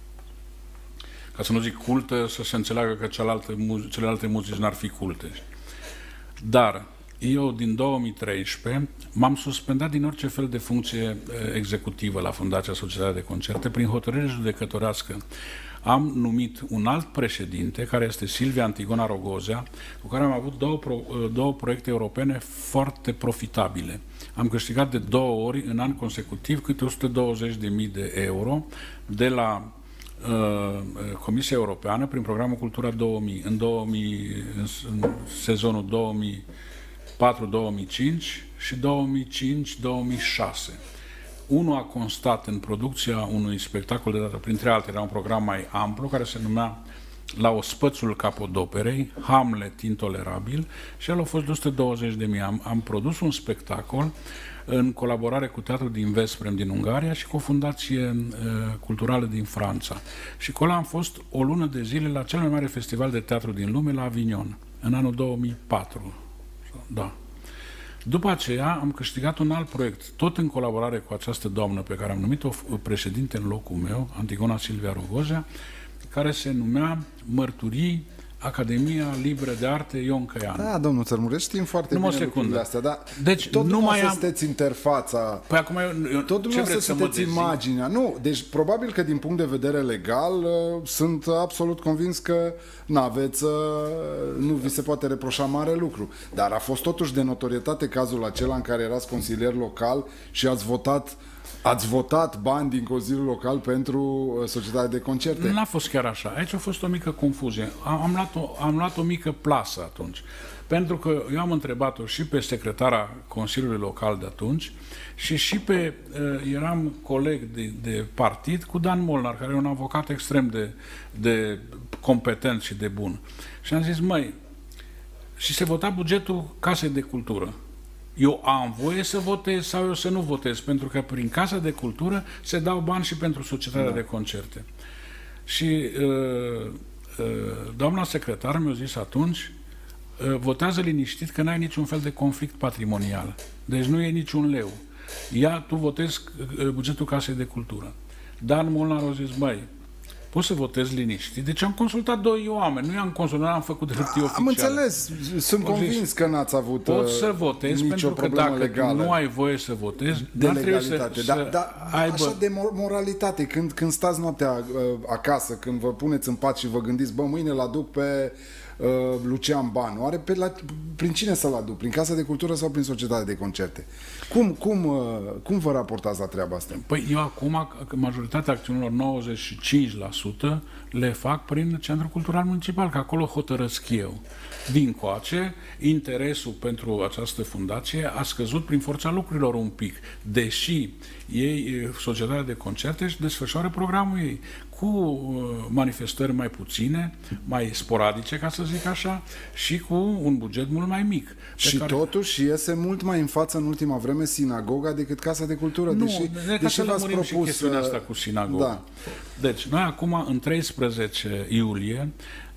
Ca să nu zic cultă, să se înțeleagă că celelalte muzici n-ar fi culte. Dar eu, din 2013, m-am suspendat din orice fel de funcție executivă la Fundația Societatea de Concerte prin hotărâre judecătorească. Am numit un alt președinte, care este Silvia Antigona Rogozea, cu care am avut două proiecte europene foarte profitabile. Am câștigat de 2 ori în an consecutiv câte 120.000 de euro de la Comisia Europeană prin programul Cultura 2000. În sezonul 2004-2005 și 2005-2006. Unul a constat în producția unui spectacol de dată, printre altele, era un program mai amplu, care se numea La ospățul capodoperei, Hamlet intolerabil, și el a fost 220.000. Am produs un spectacol în colaborare cu Teatrul din Vesprem din Ungaria și cu o fundație culturală din Franța. Și acolo am fost o lună de zile la cel mai mare festival de teatru din lume, la Avignon, în anul 2004. Da. După aceea am câștigat un alt proiect, tot în colaborare cu această doamnă pe care am numit-o președinte în locul meu, Antigona Silvia Rogozea, care se numea Mărturii Academia Liberă de Arte Ion Căian. Da, domnul Țărmureș, știm foarte bine lucrurile astea, dar deci, tot dumneavoastră sunteți interfața, păi acum tot dumneavoastră sunteți imaginea. Nu, deci probabil că din punct de vedere legal sunt absolut convins că nu vi se poate reproșa mare lucru, dar a fost totuși de notorietate cazul acela în care erați consilier local și ați votat bani din Consiliul Local pentru Societatea de Concerte. Nu a fost chiar așa. Aici a fost o mică confuzie. Am luat o mică plasă atunci. Pentru că eu am întrebat-o și pe secretara Consiliului Local de atunci și pe... eram coleg de partid cu Dan Molnar, care e un avocat extrem de competent și de bun. Și am zis, măi, și se vota bugetul Casei de Cultură. Eu am voie să votez sau eu să nu votez? Pentru că prin Casa de Cultură se dau bani și pentru Societatea de Concerte. Și doamna secretar mi-a zis atunci, votează liniștit că n-ai niciun fel de conflict patrimonial. Deci nu e niciun leu. Tu votezi bugetul Casei de Cultură. Dan Molnar a zis, băi, poți să votezi liniștit. Deci am consultat 2 oameni, nu i-am consultat, am făcut hârtie oficială. Am înțeles, sunt convins că n-ați avut poți să votezi, pentru că dacă legală. Nu ai voie să votezi, de legalitate. Așa de moralitate, când stați noaptea acasă, când vă puneți în pat și vă gândiți, bă, mâine l-aduc pe Lucian Banu, oare prin cine să-l aduc? Prin Casa de Cultură sau prin Societatea de Concerte? Cum vă raportați la treaba asta? Păi eu acum, majoritatea acțiunilor, 95%, le fac prin Centrul Cultural Municipal, că acolo hotărăsc eu. Din coace, interesul pentru această fundație a scăzut prin forța lucrurilor un pic, deși Societatea de Concerte își desfășoară programul ei cu manifestări mai puține, mai sporadice, ca să zic așa, și cu un buget mult mai mic. Și totuși iese mult mai în față în ultima vreme sinagoga decât Casa de Cultură, deși v-ați propus... chestiunea asta cu sinagoga. Da. Deci, noi acum, în 13 iulie,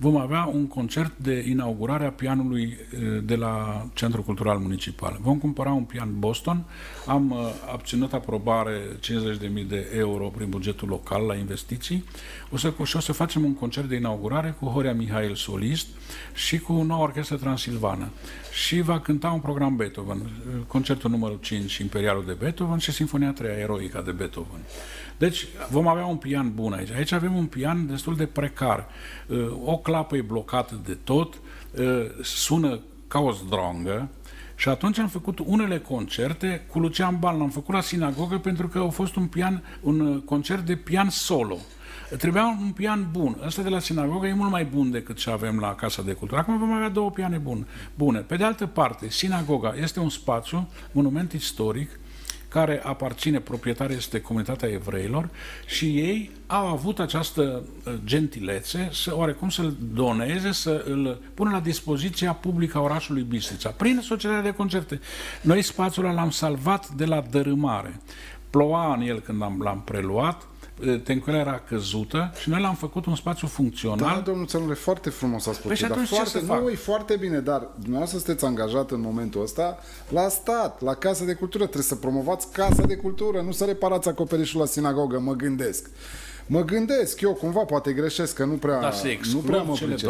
vom avea un concert de inaugurare a pianului de la Centrul Cultural Municipal. Vom cumpăra un pian Boston, am obținut aprobare 50.000 de euro prin bugetul local la investiții. O să facem un concert de inaugurare cu Horia Mihail solist și cu noua orchestră transilvană. Și va cânta un program Beethoven, concertul numărul 5, Imperialul de Beethoven și Sinfonia 3, Eroica de Beethoven. Deci vom avea un pian bun aici. Aici avem un pian destul de precar. O clapă e blocată de tot, sună ca o zdrongă. Și atunci am făcut unele concerte cu Lucian Ban, l-am făcut la sinagogă pentru că a fost un concert de pian solo. Trebuia un pian bun. Ăsta de la sinagogă e mult mai bun decât ce avem la Casa de Cultură. Acum vom avea 2 piane bune. Pe de altă parte, sinagoga este un spațiu, monument istoric, care aparține, proprietare este comunitatea evreilor și ei au avut această gentilețe oarecum să-l doneze, să îl pună la dispoziția publică a orașului Bistrița, prin societatea de concerte. Noi spațiul ăla l-am salvat de la dărâmare. Ploua în el când l-am preluat, tencuiala era căzută și noi l-am făcut un spațiu funcțional. Da, domnul Țărmure, foarte frumos a spus. Păi e foarte bine, dar dumneavoastră sunteți angajat în momentul ăsta la stat, la Casa de Cultură. Trebuie să promovați Casa de Cultură, nu să reparați acoperișul la sinagogă, mă gândesc. Mă gândesc, eu cumva poate greșesc, că nu prea mă pricep.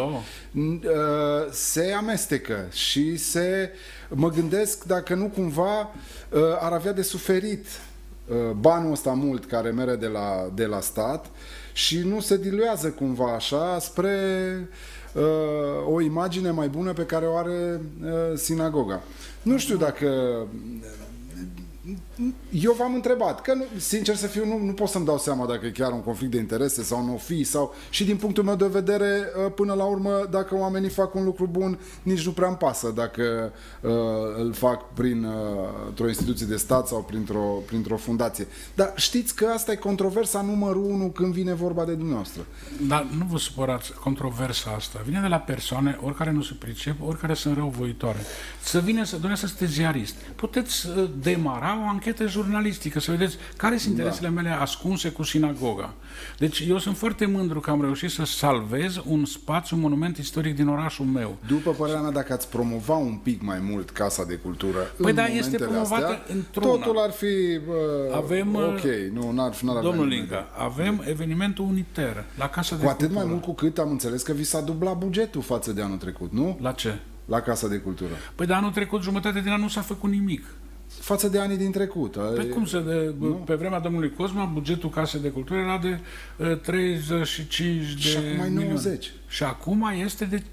Se amestecă și mă gândesc dacă nu cumva ar avea de suferit banul ăsta mult care mere de la stat și nu se diluează cumva așa spre o imagine mai bună pe care o are sinagoga. Nu știu dacă... Eu v-am întrebat, că sincer să fiu, nu pot să-mi dau seama dacă e chiar un conflict de interese sau nu fi, sau și din punctul meu de vedere, până la urmă, dacă oamenii fac un lucru bun, nici nu prea-mi pasă dacă îl fac printr-o instituție de stat sau printr-o fundație. Dar știți că asta e controversa numărul 1 când vine vorba de dumneavoastră. Dar nu vă supărați, controversa asta vine de la persoane, oricare nu se pricep, oricare sunt răuvoitoare. Dumneavoastră sunteți ziarist. Puteți demara o anchetă jurnalistică, să vedeți care sunt interesele mele ascunse cu sinagoga. Deci eu sunt foarte mândru că am reușit să salvez un spațiu, un monument istoric din orașul meu. După părerea mea, dacă ați promova un pic mai mult Casa de Cultură în este promovată astea, într-una. Totul ar fi avem, ok. N-ar domnul Linca, avem evenimentul Uniter la Casa de Cultură. Cu atât mai mult cu cât am înțeles că vi s-a dublat bugetul față de anul trecut, nu? La ce? La Casa de Cultură. Păi de anul trecut, jumătate din an nu s-a făcut nimic. Față de anii din trecut. Păi cum pe vremea domnului Cosma, bugetul Casei de Cultură era de 35 de și acum milioane. 90. Și acum este de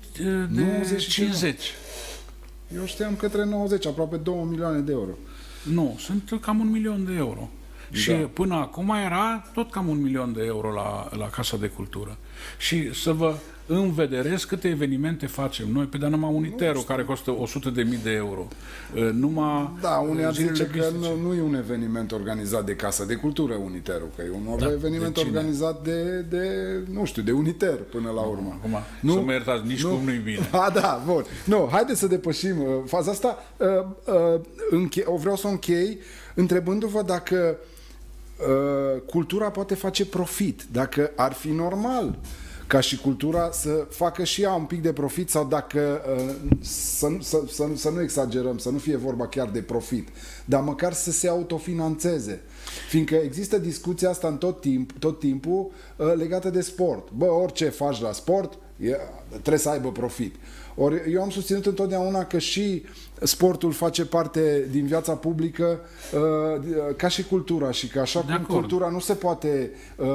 50. Eu știam către 90, aproape 2 milioane de euro. Nu, sunt cam 1 milion de euro. Da. Și până acum era tot cam 1 milion de euro la Casa de Cultură. Și să vă învederesc câte evenimente facem noi, pe dar numai Uniterul, care costă 100.000 de euro. Numai unii ar zice că nu e un eveniment organizat de Casa de Cultură, Uniterul, că e un eveniment organizat de Uniter până la urmă. Nu? Să mă iertați, nici cum nu-i bine. Da, bun. Haideți să depășim faza asta. Vreau să o închei întrebându-vă dacă cultura poate face profit, dacă ar fi normal ca și cultura să facă și ea un pic de profit sau dacă să nu exagerăm, să nu fie vorba chiar de profit, dar măcar să se autofinanțeze. Fiindcă există discuția asta în tot timpul legată de sport. Orice faci la sport trebuie să aibă profit. Ori eu am susținut întotdeauna că și sportul face parte din viața publică ca și cultura și că așa cum cultura nu se poate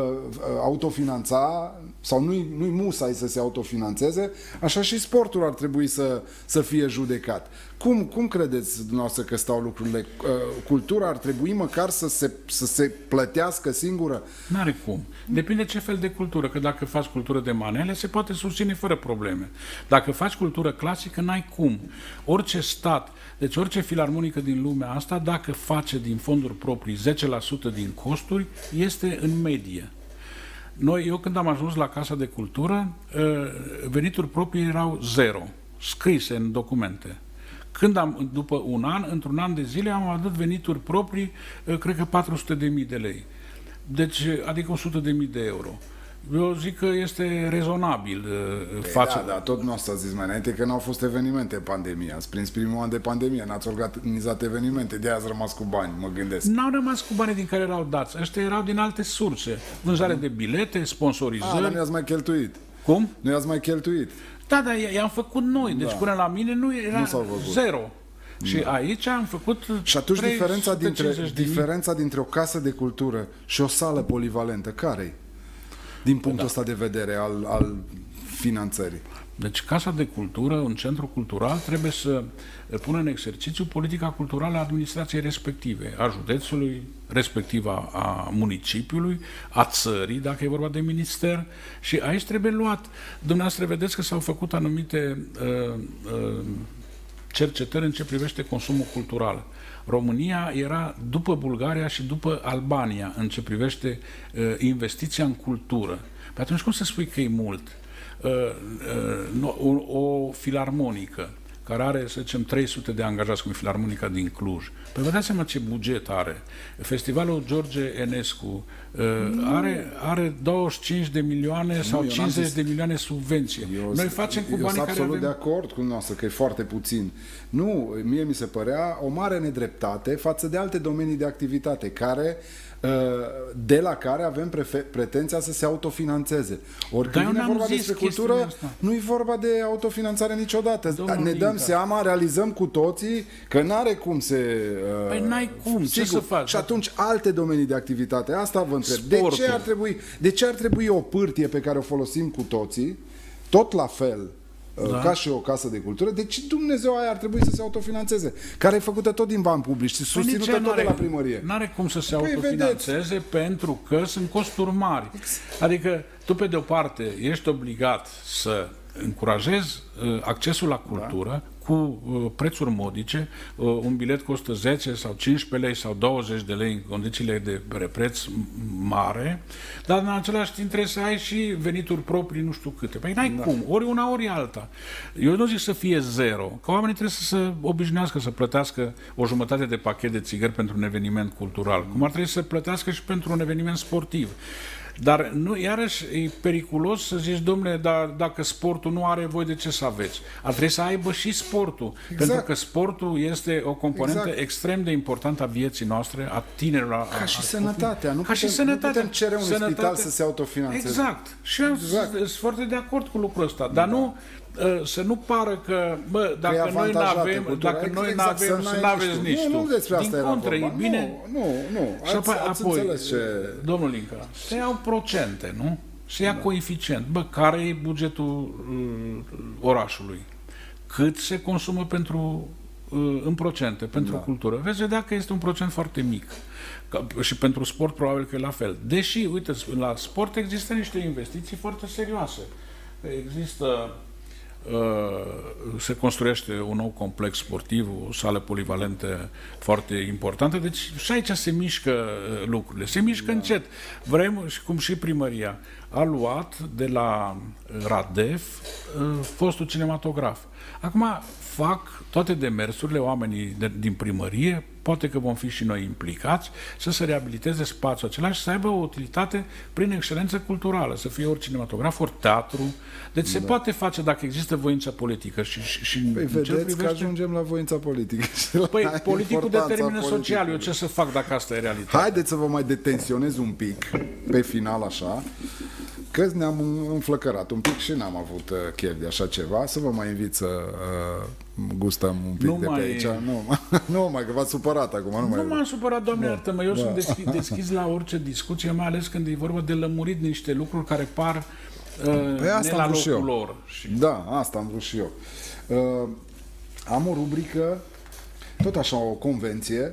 autofinanța sau nu-i musai să se autofinanțeze, așa și sportul ar trebui să fie judecat. Cum credeți dumneavoastră că stau lucrurile? Cultura ar trebui măcar să se plătească singură? N-are cum. Depinde ce fel de cultură. Că dacă faci cultură de manele, se poate susține fără probleme. Dacă faci cultură clasică, n-ai cum. Orice stat, deci orice filarmonică din lumea asta, dacă face din fonduri proprii 10% din costuri, este în medie. Eu când am ajuns la Casa de Cultură, venituri proprii erau 0, scrise în documente. După într-un an de zile, am adus venituri proprii, cred că 400.000 de lei. Deci, adică 100.000 de euro. Eu zic că este rezonabil față... Da, tot nu asta zis mai înainte, că n-au fost evenimente în pandemie. Ați prins primul an de pandemie, n-ați organizat evenimente, de-aia ați rămas cu bani, mă gândesc. N-au rămas cu banii din care erau dați. Ăștia erau din alte surse. Vânzare de bilete, sponsorizări... Dar nu i-ați mai cheltuit. Cum? Nu i-ați mai cheltuit. Da, dar i-am făcut noi. Deci până la mine nu era zero. Și aici am făcut... Și atunci diferența dintre o casă de cultură și o sală polivalentă, care-i? Din punctul ăsta de vedere al finanțării. Deci Casa de Cultură, un centru cultural, trebuie să pună în exercițiu politica culturală a administrației respective, a județului, respectiv a municipiului, a țării, dacă e vorba de minister, și aici trebuie luat. Dumneavoastră vedeți că s-au făcut anumite cercetări în ce privește consumul cultural. România era după Bulgaria și după Albania în ce privește investiția în cultură. Pe atunci cum să spui că e mult? O filarmonică care are, să zicem, 300 de angajați, cum e Filarmonica din Cluj. Păi vă dați seama ce buget are. Festivalul George Enescu are 25 de milioane sau 50 de milioane subvenție. Noi facem cu banii care avem... Eu sunt absolut de acord cu noastră că e foarte puțin. Nu, mie mi se părea o mare nedreptate față de alte domenii de activitate de la care avem pretenția să se autofinanțeze. Ori când vine vorba despre cultură, nu e vorba de autofinanțare niciodată. Ne dăm seama, realizăm cu toții că n-are cum se... Păi n-ai cum, ce să faci? Și atunci alte domenii de activitate. Asta vă întreb. De ce ar trebui o pârtie pe care o folosim cu toții, tot la fel, ca și o casă de cultură, deci Dumnezeu aia ar trebui să se autofinanțeze, care e făcută tot din bani publici și susținută tot de la primărie. N-are cum să se autofinanțeze pentru că sunt costuri mari. Adică tu pe de o parte ești obligat să încurajezi accesul la cultură cu prețuri modice, un bilet costă 10 sau 15 lei sau 20 de lei în condițiile de preț mare, dar în același timp trebuie să ai și venituri proprii nu știu câte. Păi n-ai cum, ori una, ori alta. Eu nu zic să fie zero, că oamenii trebuie să se obișnuiască să plătească o jumătate de pachet de țigări pentru un eveniment cultural, cum ar trebui să plătească și pentru un eveniment sportiv. Dar nu, iarăși e periculos să zici, domnule, dar dacă sportul nu are, voi de ce să aveți? Ar trebui să aibă și sportul. Exact. Pentru că sportul este o componentă extrem de importantă a vieții noastre, a tinerilor. Ca și sănătatea. Nu putem cere unui spital să se autofinanțeze. Exact. Și eu sunt foarte de acord cu lucrul ăsta. Dar nu... să nu pară că, dacă noi nu avem, să nu aveți nici tu. Nu despre asta era vorba. E bine... Nu. Ați înțeles ce... Domnul Linca, se iau procente, nu? Se ia coeficient. Care e bugetul orașului? Cât se consumă în procente pentru cultură? Veți vedea că este un procent foarte mic. Și pentru sport probabil că e la fel. Deși, uite, la sport există niște investiții foarte serioase. Există... se construiește un nou complex sportiv, o sală polivalentă foarte importantă, deci și aici se mișcă lucrurile, se mișcă încet. Vrem, și cum și primăria a luat de la Radef fostul cinematograf. Acum fac toate demersurile, oamenii din primărie, poate că vom fi și noi implicați, să se reabiliteze spațiul acela și să aibă o utilitate prin excelență culturală, să fie ori cinematograf, ori teatru. Deci se poate face dacă există voință politică. Păi vedeți că ajungem la voința politică. Păi politicul determină social. Eu ce să fac dacă asta e realitatea? Haideți să vă mai detenționez un pic, pe final așa, că ne-am înflăcărat un pic și n-am avut chef de așa ceva, să vă mai invit să gustăm un pic de pe aici. Nu mai, că v-ați supărat acum. Nu m-am supărat, Doamne, iartă-mă. Eu sunt deschis la orice discuție, mai ales când e vorba de lămurit niște lucruri care par ne la locul lor. Da, asta am vrut și eu. Am o rubrică, tot așa o convenție,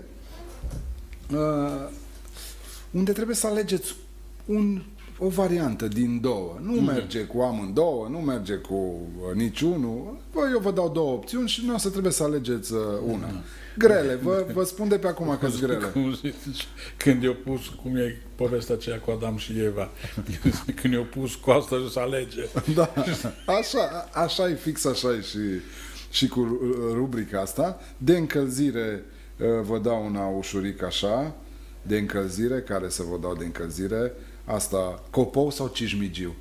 unde trebuie să alegeți o variantă din două. Nu merge cu amândouă, nu merge cu niciunul. Eu vă dau două opțiuni și nu o să trebuie să alegeți una. Grele, vă spun de pe acum că-s grele. Când i-au pus, cum e povestea aceea cu Adam și Eva, când i-au pus coasta să alege. Da, așa e, fix așa e și cu rubrica asta. De încălzire vă dau una ușurică așa, de încălzire, care să vă dau de încălzire. Asta, Copou sau Cismigiu?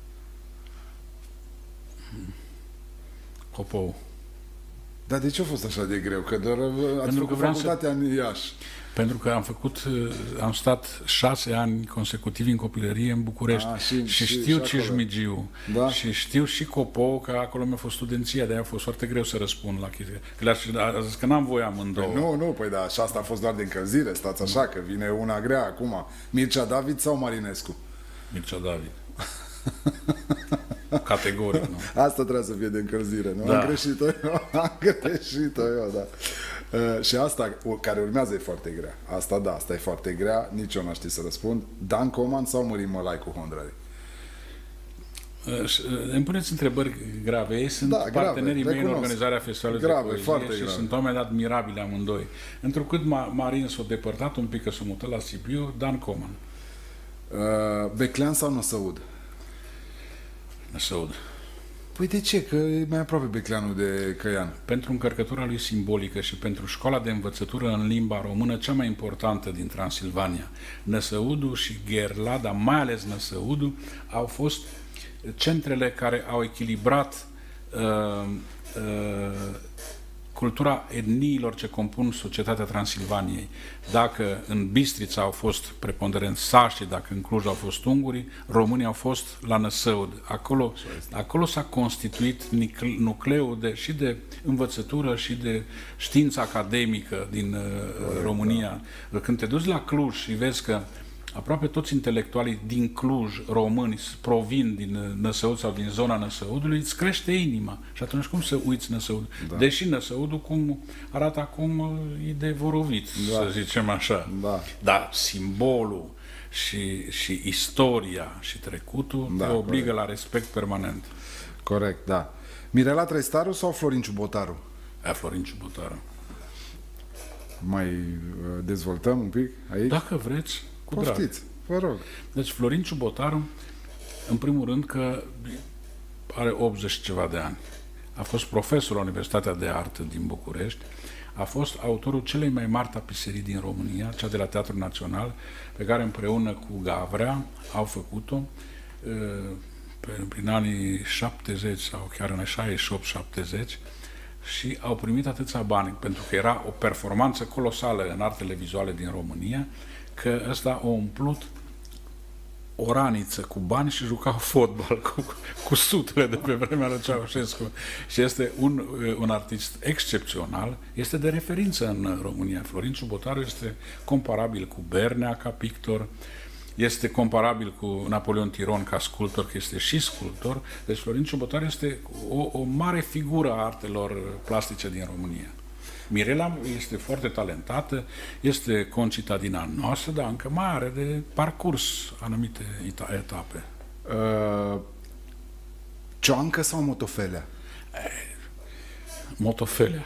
Copou. Dar de ce a fost așa de greu? Că doar ați făcut facultatea în Iași. Pentru că am stat 6 ani consecutivi în copilărie în București și știu Cismigiu și știu și Copou, că acolo mi-a fost studenția, de-aia a fost foarte greu să răspund la chestia. Că a zis că n-am voie amândouă. Păi da, și asta a fost doar de încălzire, stați așa, că vine una grea acum. Mircea David sau Marinescu? Mircea David. Categoric, nu? Asta trebuie să fie de încălzire, nu? Da. Am greșit-o eu, da. Și asta care urmează e foarte grea. Asta e foarte grea, nici eu n-aș ști să răspund. Dan Coman sau Mărin Mălaicu Hondrari? Îmi puneți întrebări grave. Ei sunt partenerii mei în organizarea festivalului de poezie și sunt oameni admirabili amândoi. Întrucât Marin s-a depărtat un pic, că s-a mutat la Sibiu, Dan Coman. Beclean sau Năsăud? Năsăud. Păi de ce? Că e mai aproape Becleanul de Căian. Pentru încărcătura lui simbolică și pentru școala de învățătură în limba română cea mai importantă din Transilvania. Năsăudu și Gherlada, mai ales Năsăudu, au fost centrele care au echilibrat cultura etniilor ce compun societatea Transilvaniei. Dacă în Bistrița au fost preponderent sașii, dacă în Cluj au fost ungurii, românii au fost la Năsăud. Acolo s-a constituit nucleul și de învățătură și de știință academică din România. Când te duci la Cluj și vezi că aproape toți intelectualii din Cluj, români, provin din Năsăud sau din zona Năsăudului, îți crește inima. Și atunci cum să uiți Năsăud? Da. Deși Năsăudul cum arată acum e de vorovit, să zicem așa. Da. Dar simbolul și istoria și trecutul te obligă la respect permanent. Corect, da. Mirela Trăistaru sau Florin Ciubotaru? Florin Ciubotaru. Mai dezvoltăm un pic aici? Dacă vreți. Poftiți, vă rog. Deci Florin Ciubotaru, în primul rând că are 80 ceva de ani. A fost profesor la Universitatea de Artă din București, a fost autorul celei mai mari tapiserii din România, cea de la Teatrul Național, pe care împreună cu Gavrea au făcut-o prin anii 70 sau chiar în 68-70 și au primit atâția bani, pentru că era o performanță colosală în artele vizuale din România, că ăsta a umplut o raniță cu bani și jucau fotbal cu sutele de pe vremea lui Ceaușescu. Și este un artist excepțional, este de referință în România. Florin Ciubotaru este comparabil cu Bernea ca pictor, este comparabil cu Napoleon Tiron ca sculptor, că este și sculptor. Deci Florin Ciubotaru este o mare figură a artelor plastice din România. Mirela este foarte talentată, este concitadina noastră, dar încă mai are de parcurs anumite etape. Cioancă sau Motofelea? Motofelea.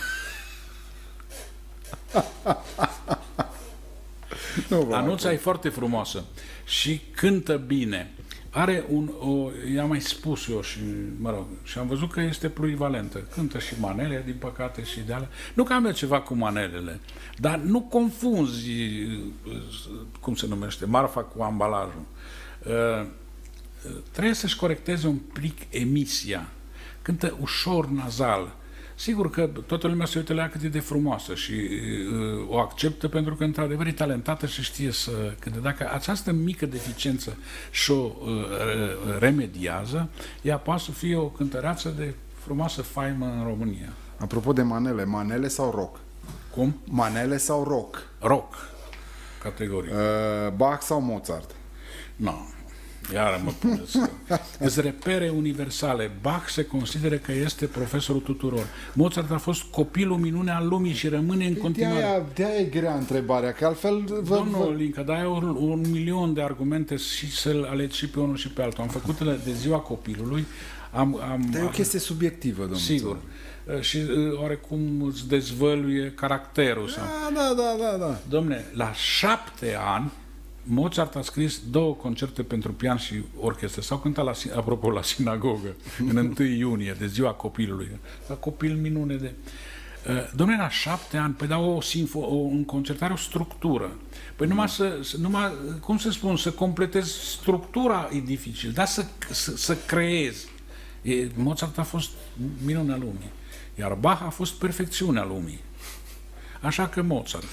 Anuța e foarte frumoasă și cântă bine. Are i-am mai spus eu și, și am văzut că este plurivalentă. Cântă și manele, din păcate, și de alea. Nu că am eu ceva cu manelele, dar nu confunzi, cum se numește, marfa cu ambalajul. Trebuie să-și corecteze un plic emisia. Cântă ușor nazal. Sigur că toată lumea se uită la ea cât e de frumoasă și o acceptă pentru că, într-adevăr, e talentată și știe să cânte. Dacă această mică deficiență și-o remediază, ea poate să fie o cântăreață de frumoasă faimă în România. Apropo de manele, manele sau rock? Cum? Manele sau rock? Rock, categoric. Bach sau Mozart? Nu. Iară mă puneți. Îți repere universale. Bach se consideră că este profesorul tuturor. Mozart a fost copilul minune al lumii și rămâne în continuare. De-aia e grea întrebarea, că altfel... Domnul Linca, dar ai un milion de argumente și să-l alegi și pe unul și pe altul. Am făcut de ziua copilului. Dar e o chestie subiectivă, domnul. Sigur. Și oarecum îți dezvăluie caracterul. Da. Dom'le, la 7 ani Mozart a scris 2 concerte pentru pian și orchestră. S-au cântat, apropo, la sinagogă, în 1 iunie, de ziua copilului. La copil minune de... Dom'le, la 7 ani, păi dau în concertare o structură. Păi numai, cum să spun, să completezi structura e dificil, dar să creezi. Mozart a fost minunea lumii, iar Bach a fost perfecțiunea lumii. Așa că Mozart.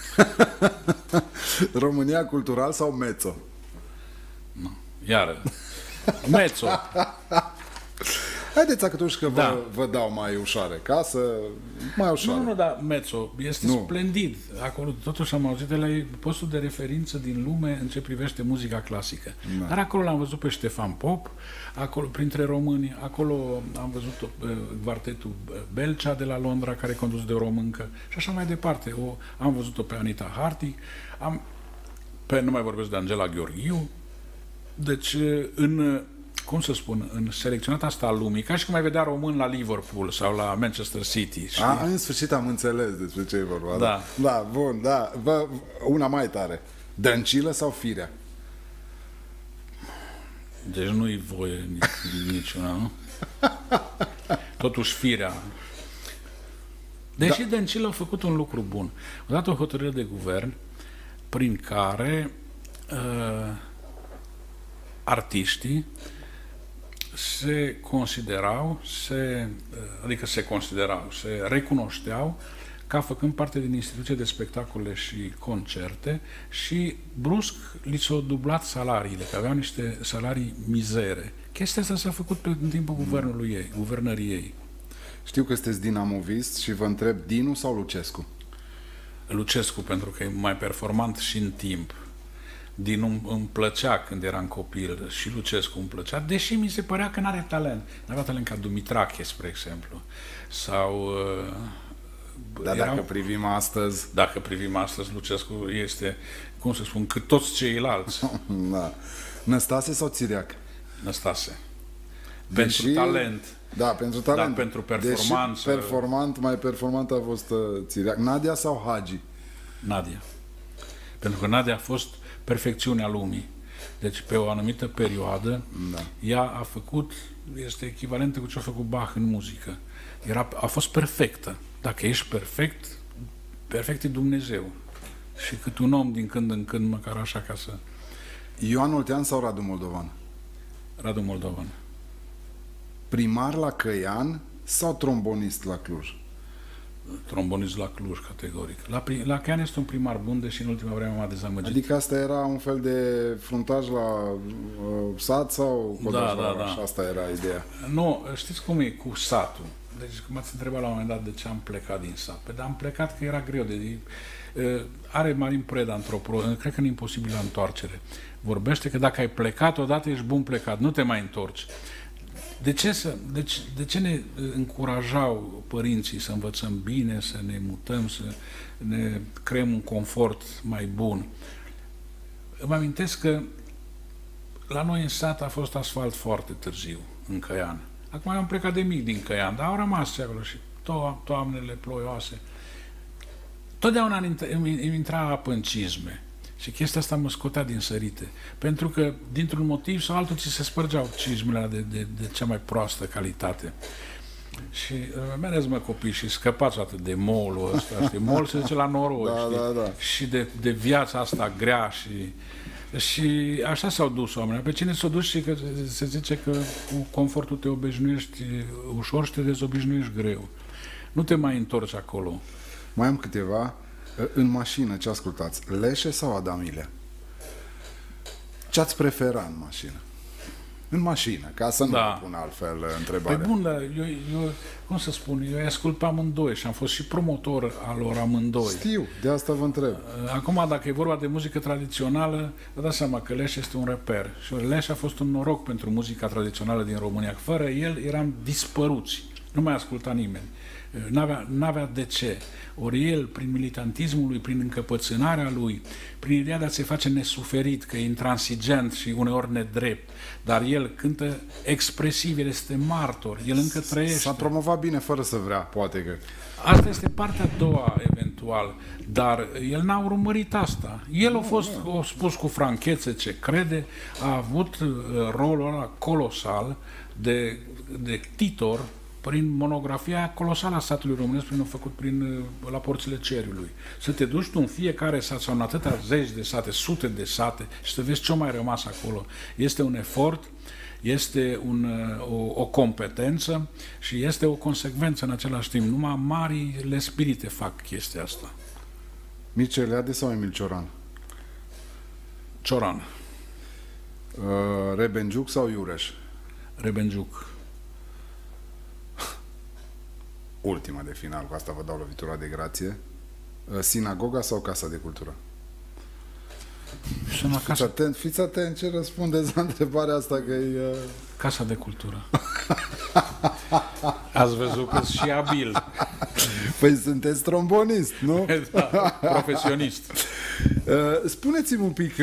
România cultural sau mezzo? Nu, iară. Mezzo. Haideți atunci că vă dau mai ușoare, mai ușoare. Nu, dar mezzo este splendid. Acolo, totuși am auzit de la ei postul de referință din lume în ce privește muzica clasică. Da. Dar acolo l-am văzut pe Ștefan Pop, acolo, printre români, acolo am văzut quartetul Belcea de la Londra, care e condus de o româncă, și așa mai departe. Am văzut-o pe Anita Hartig, nu mai vorbesc de Angela Gheorghiu. Deci, cum să spun, în selecționata asta a lumii, ca și cum ai vedea român la Liverpool sau la Manchester City. În sfârșit am înțeles despre ce e vorba. Da. Da, bun, da. Una mai tare. Dăncilă sau Firea? Deci nu-i voie niciuna, nu? Totuși Firea. Deși Dăncilă a făcut un lucru bun. A dat o hotărâre de guvern prin care artiștii se recunoșteau ca făcând parte din instituție de spectacole și concerte și brusc li s-au dublat salariile, că aveau niște salarii mizere. Chestia asta s-a făcut în timpul guvernării ei. Știu că sunteți dinamovist și vă întreb, Dinu sau Lucescu? Lucescu, pentru că e mai performant și în timp. Dinu îmi plăcea când eram copil și Lucescu îmi plăcea, deși mi se părea că n-are talent. N-avea talent ca Dumitrache, spre exemplu. Sau... Dar dacă privim astăzi... Dacă privim astăzi, Lucescu este, cum să spun, cât toți ceilalți. Da. Năstase sau Țiriac? Năstase. Pentru talent. Da, pentru talent. Dar pentru performanță... Deși mai performant a fost Țiriac. Nadia sau Hagi? Nadia. Pentru că Nadia a fost perfecțiunea lumii. Deci, pe o anumită perioadă, ea a făcut, este echivalentă cu ce a făcut Bach în muzică. A fost perfectă. Dacă ești perfect, perfect e Dumnezeu. Și cât un om din când în când, măcar așa, ca să... Ioan Oltean sau Radu Moldovan? Radu Moldovan. Primar la Căian sau trombonist la Cluj? Trombonist la Cluj, categoric. La Căian este un primar bun, deși în ultima vreme m-a dezamăgit. Adică asta era un fel de fruntaj la sat sau da. Și asta era ideea? Nu, știți cum e cu satul? Deci m-ați întrebat la un moment dat de ce am plecat din sat. Dar am plecat că era greu. Are Marin Preda într-o cred că nu e imposibil la întoarcere. Vorbește că dacă ai plecat odată, ești bun plecat. Nu te mai întorci. De ce ne încurajau părinții să învățăm bine, să ne mutăm, să ne creăm un confort mai bun? Îmi amintesc că la noi în sat a fost asfalt foarte târziu, în Căian. Acum am plecat de mic din Căian, dar au rămas acolo și toamnele ploioase. Totdeauna îmi intra apă în cizme. Și chestia asta mă scotea din sărite. Pentru că, dintr-un motiv sau altul, ți se spărgeau cizmele de cea mai proastă calitate. Și mergeți, mă, copii, și scăpați atât de molul ăsta, știi? Mol se zice la noroc, da. Și de viața asta grea și așa s-au dus oamenii. Pe cine s-au dus și că se zice că cu confortul te obișnuiești ușor și te dezobișnuiești greu. Nu te mai întorci acolo. Mai am câteva. În mașină, ce ascultați? Leșe sau Adamile? Ce-ați prefera în mașină? În mașină, ca să nu pun altfel întrebarea. Păi bun, dar eu, cum să spun, eu ascult pe amândoi și am fost și promotor al lor amândoi. Știu, de asta vă întreb. Acum, dacă e vorba de muzică tradițională, vă dați seama că Leș este un reper. Și Leș a fost un noroc pentru muzica tradițională din România. Fără el eram dispăruți. Nu mai asculta nimeni. N-avea de ce. Ori el, prin militantismul lui, prin încăpățânarea lui, prin ideea de a se face nesuferit, că e intransigent și uneori nedrept, dar el cântă expresiv, el este martor, el încă trăiește. S-a promovat bine fără să vrea, poate că... Asta este partea a doua, eventual, dar el n-a urmărit asta. El a spus cu franchețe ce crede, a avut rolul ăla colosal de titor prin monografia colosală a statului românesc, făcut la porțile cerului. Să te duci tu în fiecare sat sau în atâtea zeci de sate, sute de sate și să vezi ce-a mai rămas acolo. Este un efort, este o competență și este o consecvență în același timp. Numai marile spirite fac chestia asta. Mircea Eliade sau Emil Cioran? Cioran. Rebenjuc sau Iureș? Rebenjuc. Ultima de final, cu asta vă dau lovitura de grație. Sinagoga sau Casa de Cultură? Fiți atent ce răspundeți la întrebarea asta, că e... Casa de Cultură. Ați văzut că și abil. Păi sunteți trombonist, nu? Da, profesionist. Spuneți-mi un pic,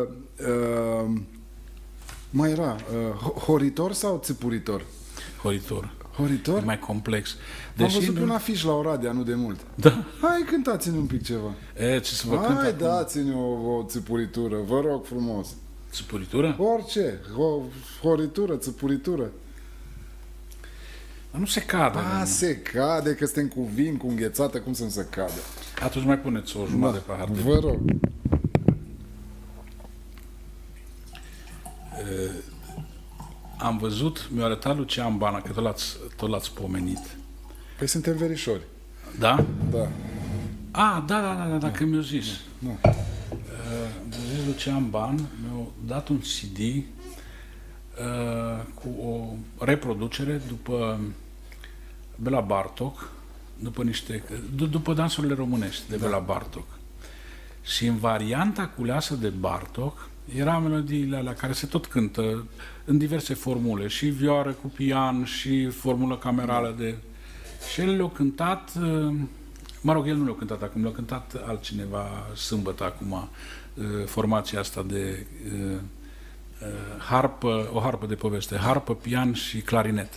mai era, horitor sau țipuritor? Horitor. Horitor? E mai complex. Am văzut un afiș la Oradea, nu de mult. Da. Hai, cântați-ne un pic ceva. Ce să vă cânt Hai, acum? dați-ne o țipuritură, vă rog frumos. Țipuritură? Orice, horitură, țipuritură. Dar nu se cade. Se cade, că suntem cu vin, cu înghețată, cum să nu se cade? Atunci mai puneți o jumătate de pahar. Vă rog. Am văzut, mi-a arătat Lucian Bana, că tot l-ați pomenit. Păi suntem verișori. Da? Da. Da, că mi-a zis. Da. Mi-a zis Lucian Ban, mi-a dat un CD cu o reproducere după Bela Bartok, după dansurile românești de Bela Bartok. Și în varianta culeasă de Bartok era melodiile alea care se tot cântă în diverse formule, și vioară cu pian, și formulă camerală de... Și el le-a cântat, mă rog, el nu le-a cântat acum, le-a cântat altcineva sâmbătă acum, formația asta de o harpă de poveste, harpă, pian și clarinet.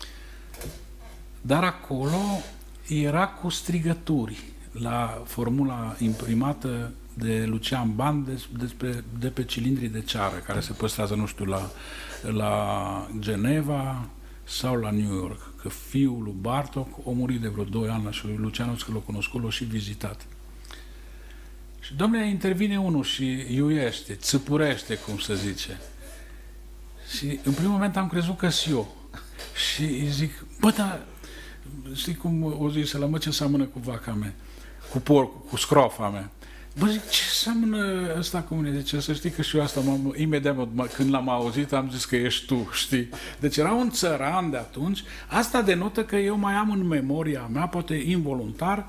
Dar acolo era cu strigături la formula imprimată de Lucian Ban de pe cilindrii de ceară, care se păstrează, nu știu, la Geneva sau la New York. Că fiul lui Bartok a murit de vreo 2 ani și Lucian, că l-a cunoscut, l-a și vizitat. Și, domnule, intervine unul și iuiește, țăpurește, cum se zice. Și în primul moment am crezut că-s eu. Și îi zic, dar știi cum o zis la mă, ce seamănă cu vaca mea, cu porcul, cu scrofa mea. Zic, ce seamănă ăsta cu mine? Zice, să știi că și eu asta, imediat când l-am auzit, am zis că ești tu, știi? Deci era un țăran de atunci. Asta denotă că eu mai am în memoria mea, poate involuntar,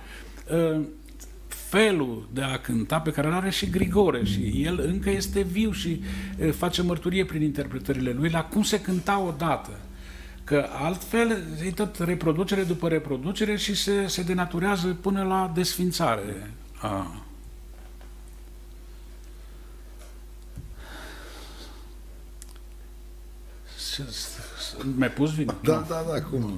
felul de a cânta pe care îl are și Grigore, și el încă este viu și face mărturie prin interpretările lui la cum se cânta odată. Că altfel e tot reproducere după reproducere și se denaturează până la desfințare. Mi-ai pus vin? Da, cum nu?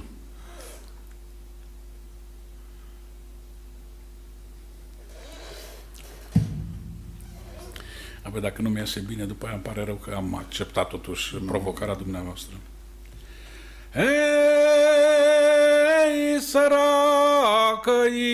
Apoi dacă nu mi-iese bine, după aia îmi pare rău că am acceptat totuși provocarea dumneavoastră. Ei, săracă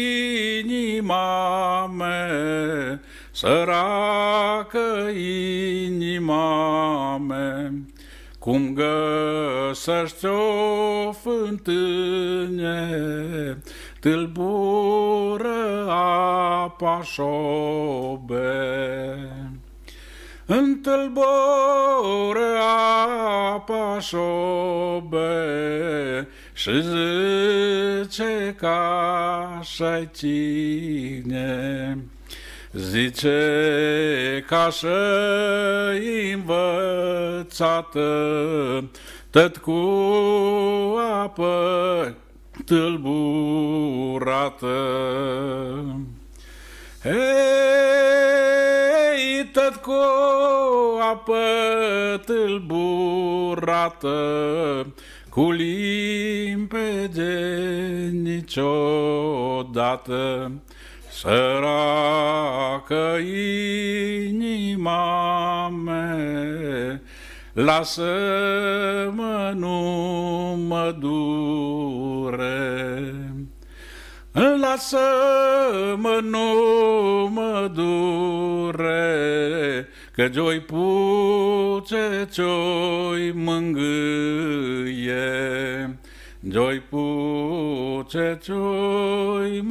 inima mea, săracă inima mea, cum găsești o fântâne, tâlbură apa șobe. Întâlboră apa șobe și zice că așa-i cine. Zice că așa-i învățată, tot cu apă tâlburată. Hei, tot cu apă tâlburată, cu limpede niciodată, săracă inima mea, lasă-mă, nu mă dure. Lasă-mă, nu mă dure, că Gioi puce cioi mângâie. Gioi puce cioi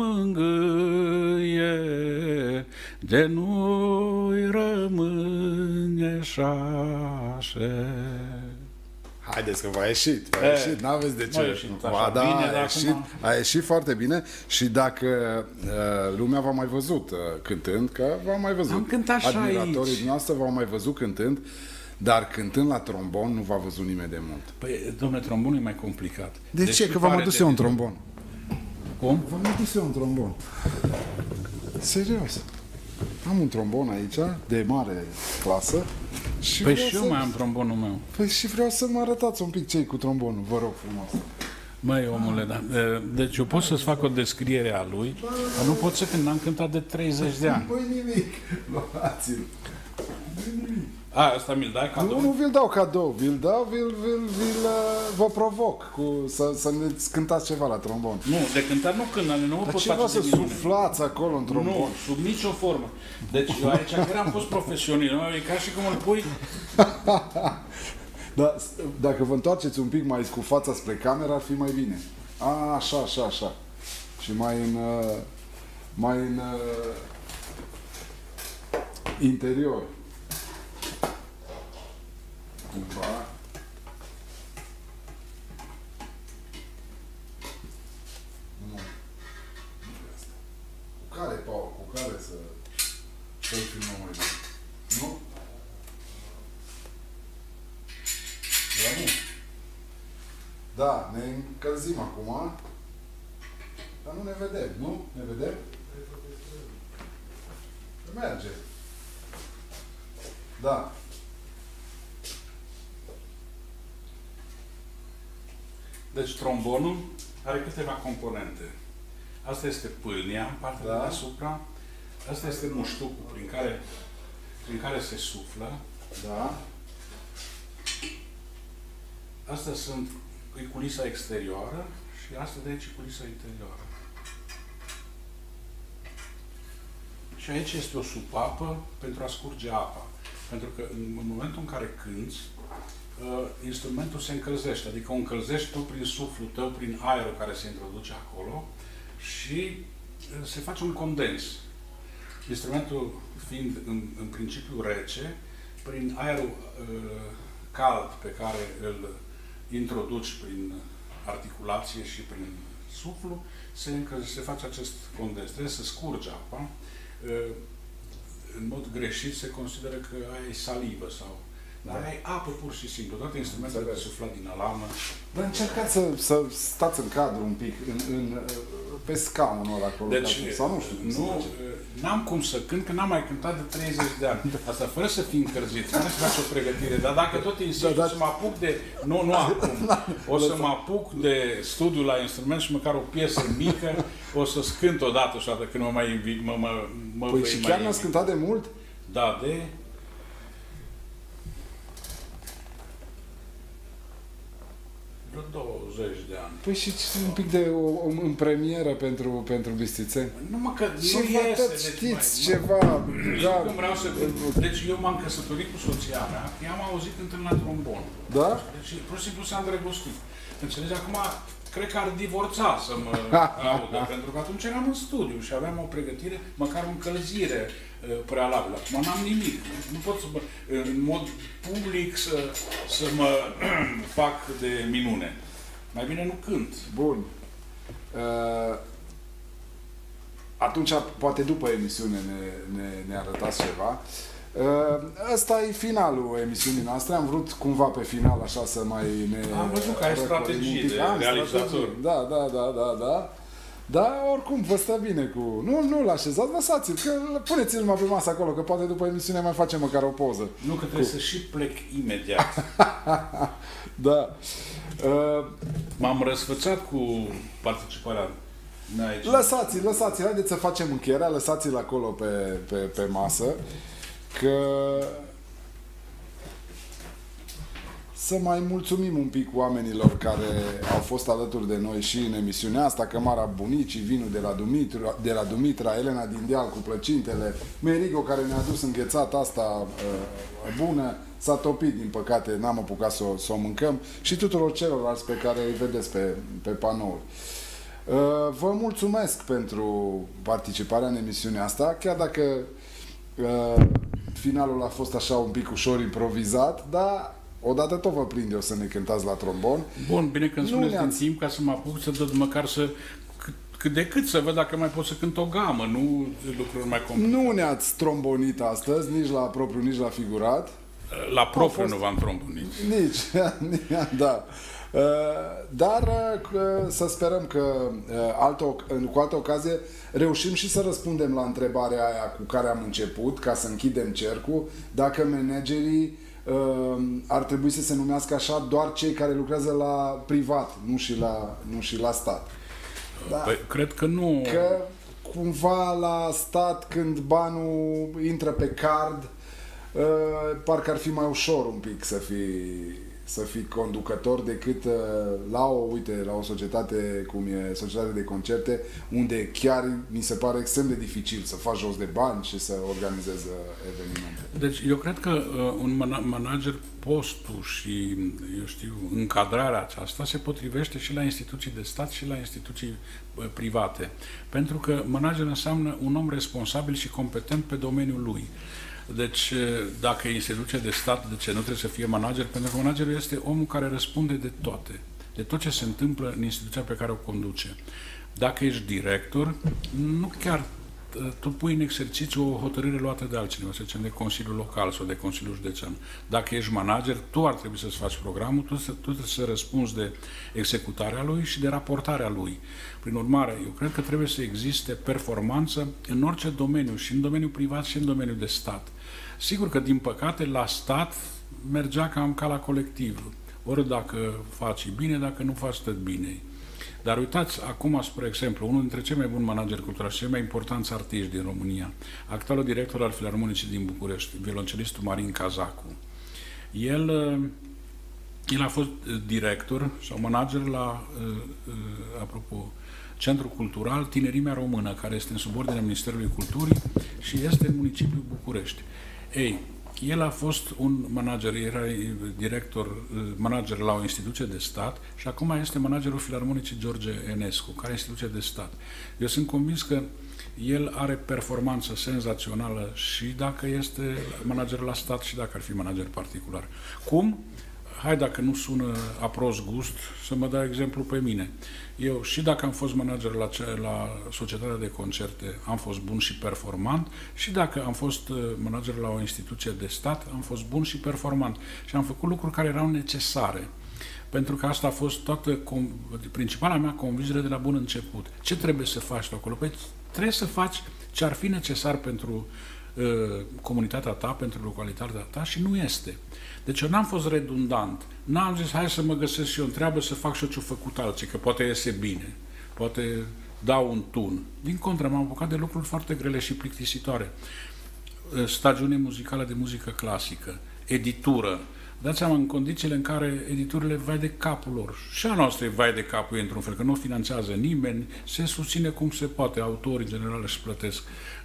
mângâie, de nu-i rămâne șașe. Haideți că v-a ieșit, n-aveți de ce. Da, a ieșit foarte bine și dacă lumea v-a mai văzut cântând, că v-a mai văzut. Am cântat și admiratorii aici. noastre v-au mai văzut cântând, dar cântând la trombon nu v-a văzut nimeni de mult. Păi, domnule, trombonul e mai complicat. De ce? Că v-am adus eu un trombon. Cum? V-am adus eu un trombon. Serios. Am un trombon aici, de mare clasă. Și Păi și eu mai am trombonul meu. Păi și vreau să mă arătați un pic ce cu trombonul, vă rog frumos. Măi, omule, da. Deci eu pot să-ți fac o descriere a lui, dar nu pot să cânt, n-am cântat de 30 de ani. Păi nimic, luați-l. Asta mi-l dai cadou? Nu vi-l dau cadou, vi-l dau, vă provoc să ne cântați ceva la trombon. Nu, de cântat nu cânt, nu mă pot face să suflați acolo în trombon. Nu, sub nicio formă. Deci eu aici chiar am fost profesionist, nu? E ca și cum îl pui... Da, dacă vă întoarceți un pic mai cu fața spre cameră, ar fi mai bine. Așa. Și mai în interior. Cumva. Nu. Cu care, Paul? Cu care să-l filmăm mai bine? Nu? Da, nu. Da, ne încălzim acum. Dar nu ne vedem, nu? Ne vedem? Merge. Da. Deci trombonul are câteva componente. Asta este pâlnia, partea de deasupra. Asta este muștucul prin care se suflă. Da. Astea sunt culisa exterioară și asta de aici e culisa interioară. Și aici este o supapă pentru a scurge apa. Pentru că în momentul în care cânți, instrumentul se încălzește, adică o încălzești tu prin suflul tău, prin aerul care se introduce acolo și se face un condens. Instrumentul fiind în principiu rece, prin aerul cald pe care îl introduci prin articulație și prin suflu, se face acest condens. Trebuie să scurge apa. În mod greșit se consideră că ai salivă sau... Dar ai apă pur și simplu. Toate instrumentele de suflat din alamă. Dar încercați să stați în cadru un pic, pe scaunul ăla acolo. Deci, sau nu știu. Nu, n-am cum să cânt, că n-am mai cântat de 30 de ani. Asta fără să fii încălzit, fără să faci o pregătire. Dar dacă tot insist, să mă apuc de... Nu acum. O să mă apuc de studiu la instrument și măcar o piesă mică, o să-ți cânt odată și odată când mă mai invit. Păi și chiar n-ați cântat de mult? Da, de... vreo 20 de ani. Păi și un pic de în premieră pentru Bistițeni? Numai că și nu iese. Deci știți ceva. Da. Când vreau să... Deci eu m-am căsătorit cu soția mea, i-am auzit cântând la trombon. Da? Deci pur și simplu s-a îndrăgostit. Înțelegi? Acum cred că ar divorța să mă audă, pentru că atunci eram în studiu și aveam o pregătire, măcar o încălzire prealabilă. Acum n-am nimic. Nu pot să în mod public să mă fac de minune. Mai bine nu cânt. Bun. Atunci, poate după emisiune ne arătați ceva. Ăsta e finalul emisiunii noastre. Am vrut cumva pe final așa să mai ne... Am văzut că ai strategii de realizator. Da. Dar oricum vă stă bine cu... Nu-l așezați, lăsați-l, că puneți-l numai pe masă acolo, că poate după emisiune mai facem măcar o poză. Nu, că trebuie să și plec imediat. Da. M-am răsfățat cu participarea mea aici. Lăsați-l, haideți să facem încheierea, lăsați-l acolo pe masă, că să mai mulțumim un pic oamenilor care au fost alături de noi și în emisiunea asta, Cămara Bunicii, vinul de la Dumitra, Elena din Deal cu plăcintele, Merigo care ne-a adus înghețata asta bună, s-a topit, din păcate, n-am apucat să o mâncăm, și tuturor celorlalți pe care îi vedeți pe panouri. Vă mulțumesc pentru participarea în emisiunea asta, chiar dacă finalul a fost așa un pic ușor improvizat, dar odată tot vă prinde o să ne cântați la trombon. Bun, bine că îmi spuneți din timp ca să mă apuc să dă măcar cât de cât să văd dacă mai pot să cânt o gamă, nu lucruri mai complicate. Nu ne-ați trombonit astăzi, nici la propriu, nici la figurat. La propriu nu v-am trombonit. Nici, da. Dar să sperăm că cu altă ocazie reușim și să răspundem la întrebarea aia cu care am început, ca să închidem cercul, dacă managerii ar trebui să se numească așa doar cei care lucrează la privat, nu și la stat. Da. Păi, cred că nu. Că cumva la stat, când banul intră pe card, parcă ar fi mai ușor un pic să fii conducător decât la o societate cum e societatea de concerte, unde chiar mi se pare extrem de dificil să faci jos de bani și să organizezi evenimente. Deci eu cred că un manager, postul și, eu știu, încadrarea aceasta se potrivește și la instituții de stat și la instituții private. Pentru că manager înseamnă un om responsabil și competent pe domeniul lui. Deci, dacă e instituție de stat, de ce nu trebuie să fie manager? Pentru că managerul este omul care răspunde de toate, de tot ce se întâmplă în instituția pe care o conduce. Dacă ești director, nu chiar tu pui în exercițiu o hotărâre luată de altcineva, să zicem de Consiliul Local sau de Consiliul Județean. Dacă ești manager, tu ar trebui să-ți faci programul, tu trebuie să răspunzi de executarea lui și de raportarea lui. Prin urmare, eu cred că trebuie să existe performanță în orice domeniu, și în domeniul privat și în domeniul de stat. Sigur că, din păcate, la stat mergea cam ca la colectiv. Ori dacă faci bine, dacă nu faci tot bine. Dar uitați, acum, spre exemplu, unul dintre cei mai buni manageri culturali și cei mai importanți artiști din România, actualul director al Filarmonicii din București, violoncelistul Marin Cazacu. El a fost director sau manager la, apropo, Centrul Cultural Tinerimea Română, care este în subordinea Ministerului Culturii și este în municipiul București. Ei, el a fost un manager, era manager la o instituție de stat și acum este managerul Filarmonicii George Enescu, care e instituție de stat. Eu sunt convins că el are performanță senzațională și dacă este manager la stat și dacă ar fi manager particular. Cum? Hai, dacă nu sună a prost gust, să mă dau exemplu pe mine. Eu, și dacă am fost manager la societatea de concerte, am fost bun și performant, și dacă am fost manager la o instituție de stat, am fost bun și performant. Și am făcut lucruri care erau necesare. Pentru că asta a fost principala mea convingere de la bun început. Ce trebuie să faci tu acolo? Păi trebuie să faci ce ar fi necesar pentru comunitatea ta, pentru localitatea ta, și nu este. Deci eu n-am fost redundant. N-am zis, hai să mă găsesc și eu în treabă, să fac și eu ce-o făcut alții, că poate iese bine, poate dau un tun. Din contră, m-am apucat de lucruri foarte grele și plictisitoare. Stagiune muzicală de muzică clasică, editură. Dați seama, în condițiile în care editurile vai de capul lor. Și a noastră e vai de capul ei, într-un fel, că nu o finanțează nimeni, se susține cum se poate, autorii în general își plătesc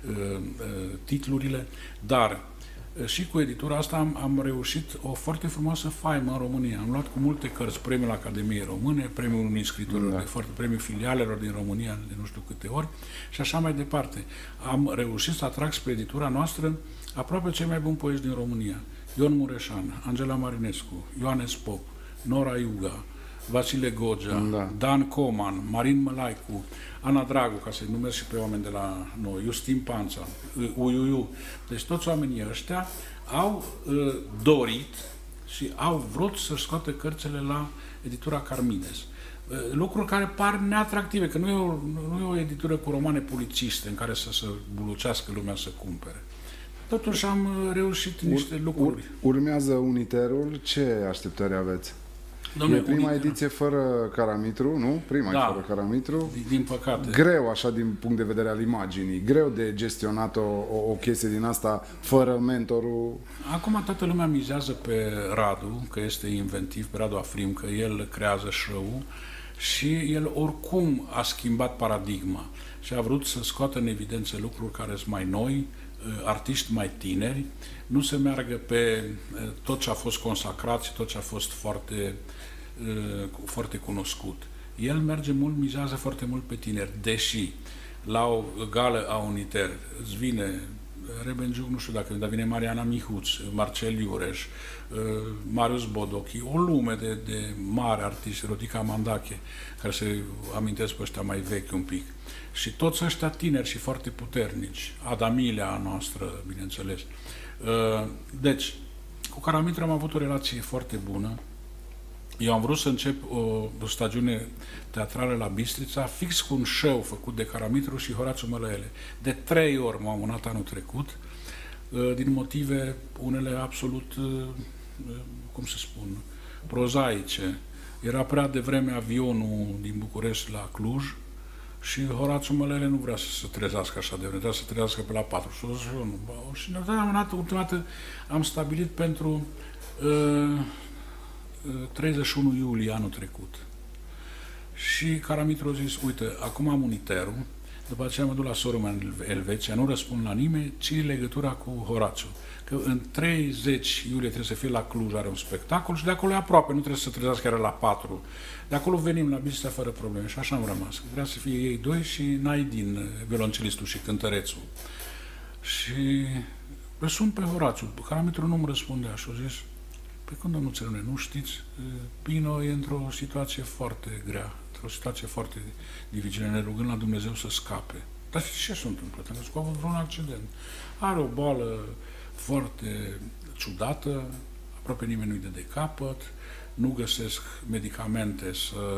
titlurile, dar și cu editura asta am reușit o foarte frumoasă faimă în România. Am luat cu multe cărți premiul Academiei Române, premiul unui scriitorilor, premiul filialelor din România de nu știu câte ori și așa mai departe. Am reușit să atrag spre editura noastră aproape cei mai buni poeți din România. Ion Mureșan, Angela Marinescu, Ioanes Pop, Nora Iuga, Vasile Gogea, Dan Coman, Marin Mălaicu, Ana Dragu, ca să-i numesc și pe oameni de la noi, Justin Panța, Uiuiu. Deci toți oamenii ăștia au dorit și au vrut să scoată cărțile la editura Carmides. Lucruri care par neatractive, că nu e o editură cu romane polițiste în care să se bulucească lumea să cumpere. Totuși am reușit niște lucruri. Urmează Uniterul. Ce așteptări aveți? Dom'le, e prima ediție fără Caramitru, nu? Prima e fără Caramitru. Din păcate. Greu, așa, din punct de vedere al imaginii. Greu de gestionat o chestie din asta fără mentorul. Acum toată lumea mizează pe Radu, că este inventiv, pe Radu Afrim, că el creează show-ul și el oricum a schimbat paradigma și a vrut să scoată în evidență lucruri care sunt mai noi, artiști mai tineri, nu se meargă pe tot ce a fost consacrat și tot ce a fost foarte cunoscut. El mizează foarte mult pe tineri, deși la o gală a Uniter îți vine Rebenjuc, nu știu dacă, dar vine Mariana Mihuț, Marcel Iureș, Marius Bodochi, o lume de mari artiști, Rodica Mandache, care se amintesc pe ăștia mai vechi un pic. Și toți ăștia tineri și foarte puternici, Adamilia a noastră, bineînțeles. Deci, cu Caramitru am avut o relație foarte bună. Eu am vrut să încep o stagiune teatrală la Bistrița, fix cu un show făcut de Caramitru și Horațiu Mălăele. De 3 ori m-am amânat anul trecut, din motive unele absolut, cum să spun, prozaice. Era prea devreme avionul din București la Cluj și Horațiu Mălăele nu vrea să se trezească așa de vreme, vrea să se trezească pe la 4. Și ne-am amânat, ultima dată am stabilit pentru 31 iulie anul trecut. Și Caramitru a zis, uite, acum am Uniterul, după aceea mă duc la Sorum în Elveția, nu răspund la nimeni, țin legătura cu Horațiu. Că în 30 iulie trebuie să fie la Cluj, are un spectacol și de acolo e aproape, nu trebuie să se trezească, era la 4. De acolo venim la Bistrița fără probleme și așa am rămas. Vrea să fie ei doi și Naidin, violoncelistul și cântărețul. Și îl sun pe Horațiu. Caramitru nu-mi răspundea și a zis, pe când, domnul Țărmule, nu știți, Pino e într-o situație foarte grea, într-o situație foarte dificilă, ne rugând la Dumnezeu să scape. Dar ce se întâmplă? Pentru că a avut vreun accident. Are o boală foarte ciudată, aproape nimeni nu-i dă de capăt, nu găsesc medicamente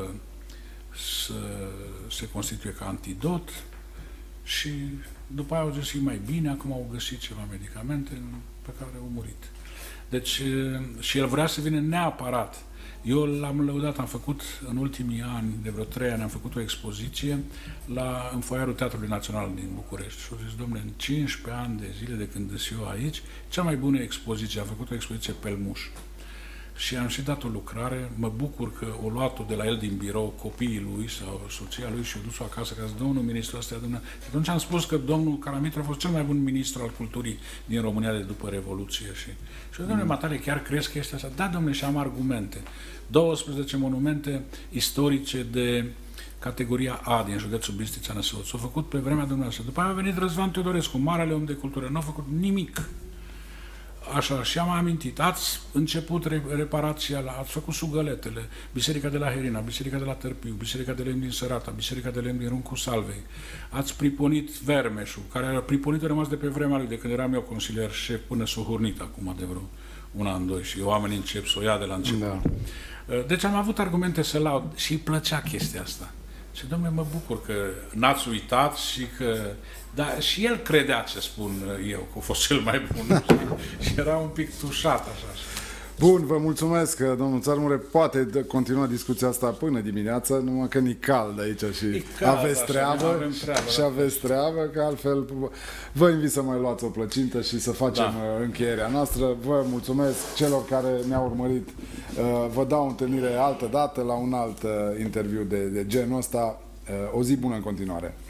să se constituie ca antidot și după aia au zis că e mai bine, acum au găsit ceva medicamente pe care au murit. Deci, și el vrea să vină neapărat. Eu l-am lăudat, am făcut în ultimii ani, de vreo 3 ani, am făcut o expoziție în foaiarul Teatrului Național din București. Și au zis, domnule, în 15 ani de zile de când sunt eu aici, cea mai bună expoziție, am făcut o expoziție Pelmuș. Și am și dat o lucrare, mă bucur că o luat-o de la el din birou copiii lui sau soția lui și o dus-o acasă ca să domnul ministru ăsta. Și atunci am spus că domnul Caramitru a fost cel mai bun ministru al culturii din România de după Revoluție. Și domnule Matale, chiar crezi că este așa? Da, domnule, și am argumente. 12 monumente istorice de categoria A din județul Bistrița Năsăud. S-au făcut pe vremea dumneavoastră. După aia a venit Răzvan Teodorescu, marele om de cultură. Nu a făcut nimic. Așa, și am amintit, ați început reparația, ați făcut sugăletele, Biserica de la Herina, Biserica de la Târpiu, Biserica de lemn din Sărata, Biserica de lemn din Runcu Salvei, ați priponit Vermeșul, care a priponit rămas de pe vremea lui, de când eram eu consilier șef, până s-o hurnit acum de vreo un an, doi, și oamenii încep să o ia de la început. Da. Deci am avut argumente să laud și îi plăcea chestia asta. Și, domnule, mă bucur că n-ați uitat și că... Dar și el credea ce spun eu, că a fost cel mai bun. Și era un pic tușat așa. Bun, vă mulțumesc, domnul Țărmure. Poate continua discuția asta până dimineață, numai că e cald aici și aveți treabă. Și aveți treabă, că altfel vă invit să mai luați o plăcintă și să facem încheierea noastră. Vă mulțumesc celor care ne-au urmărit. Vă dau întâlnire altă dată la un alt interviu de genul ăsta. O zi bună în continuare.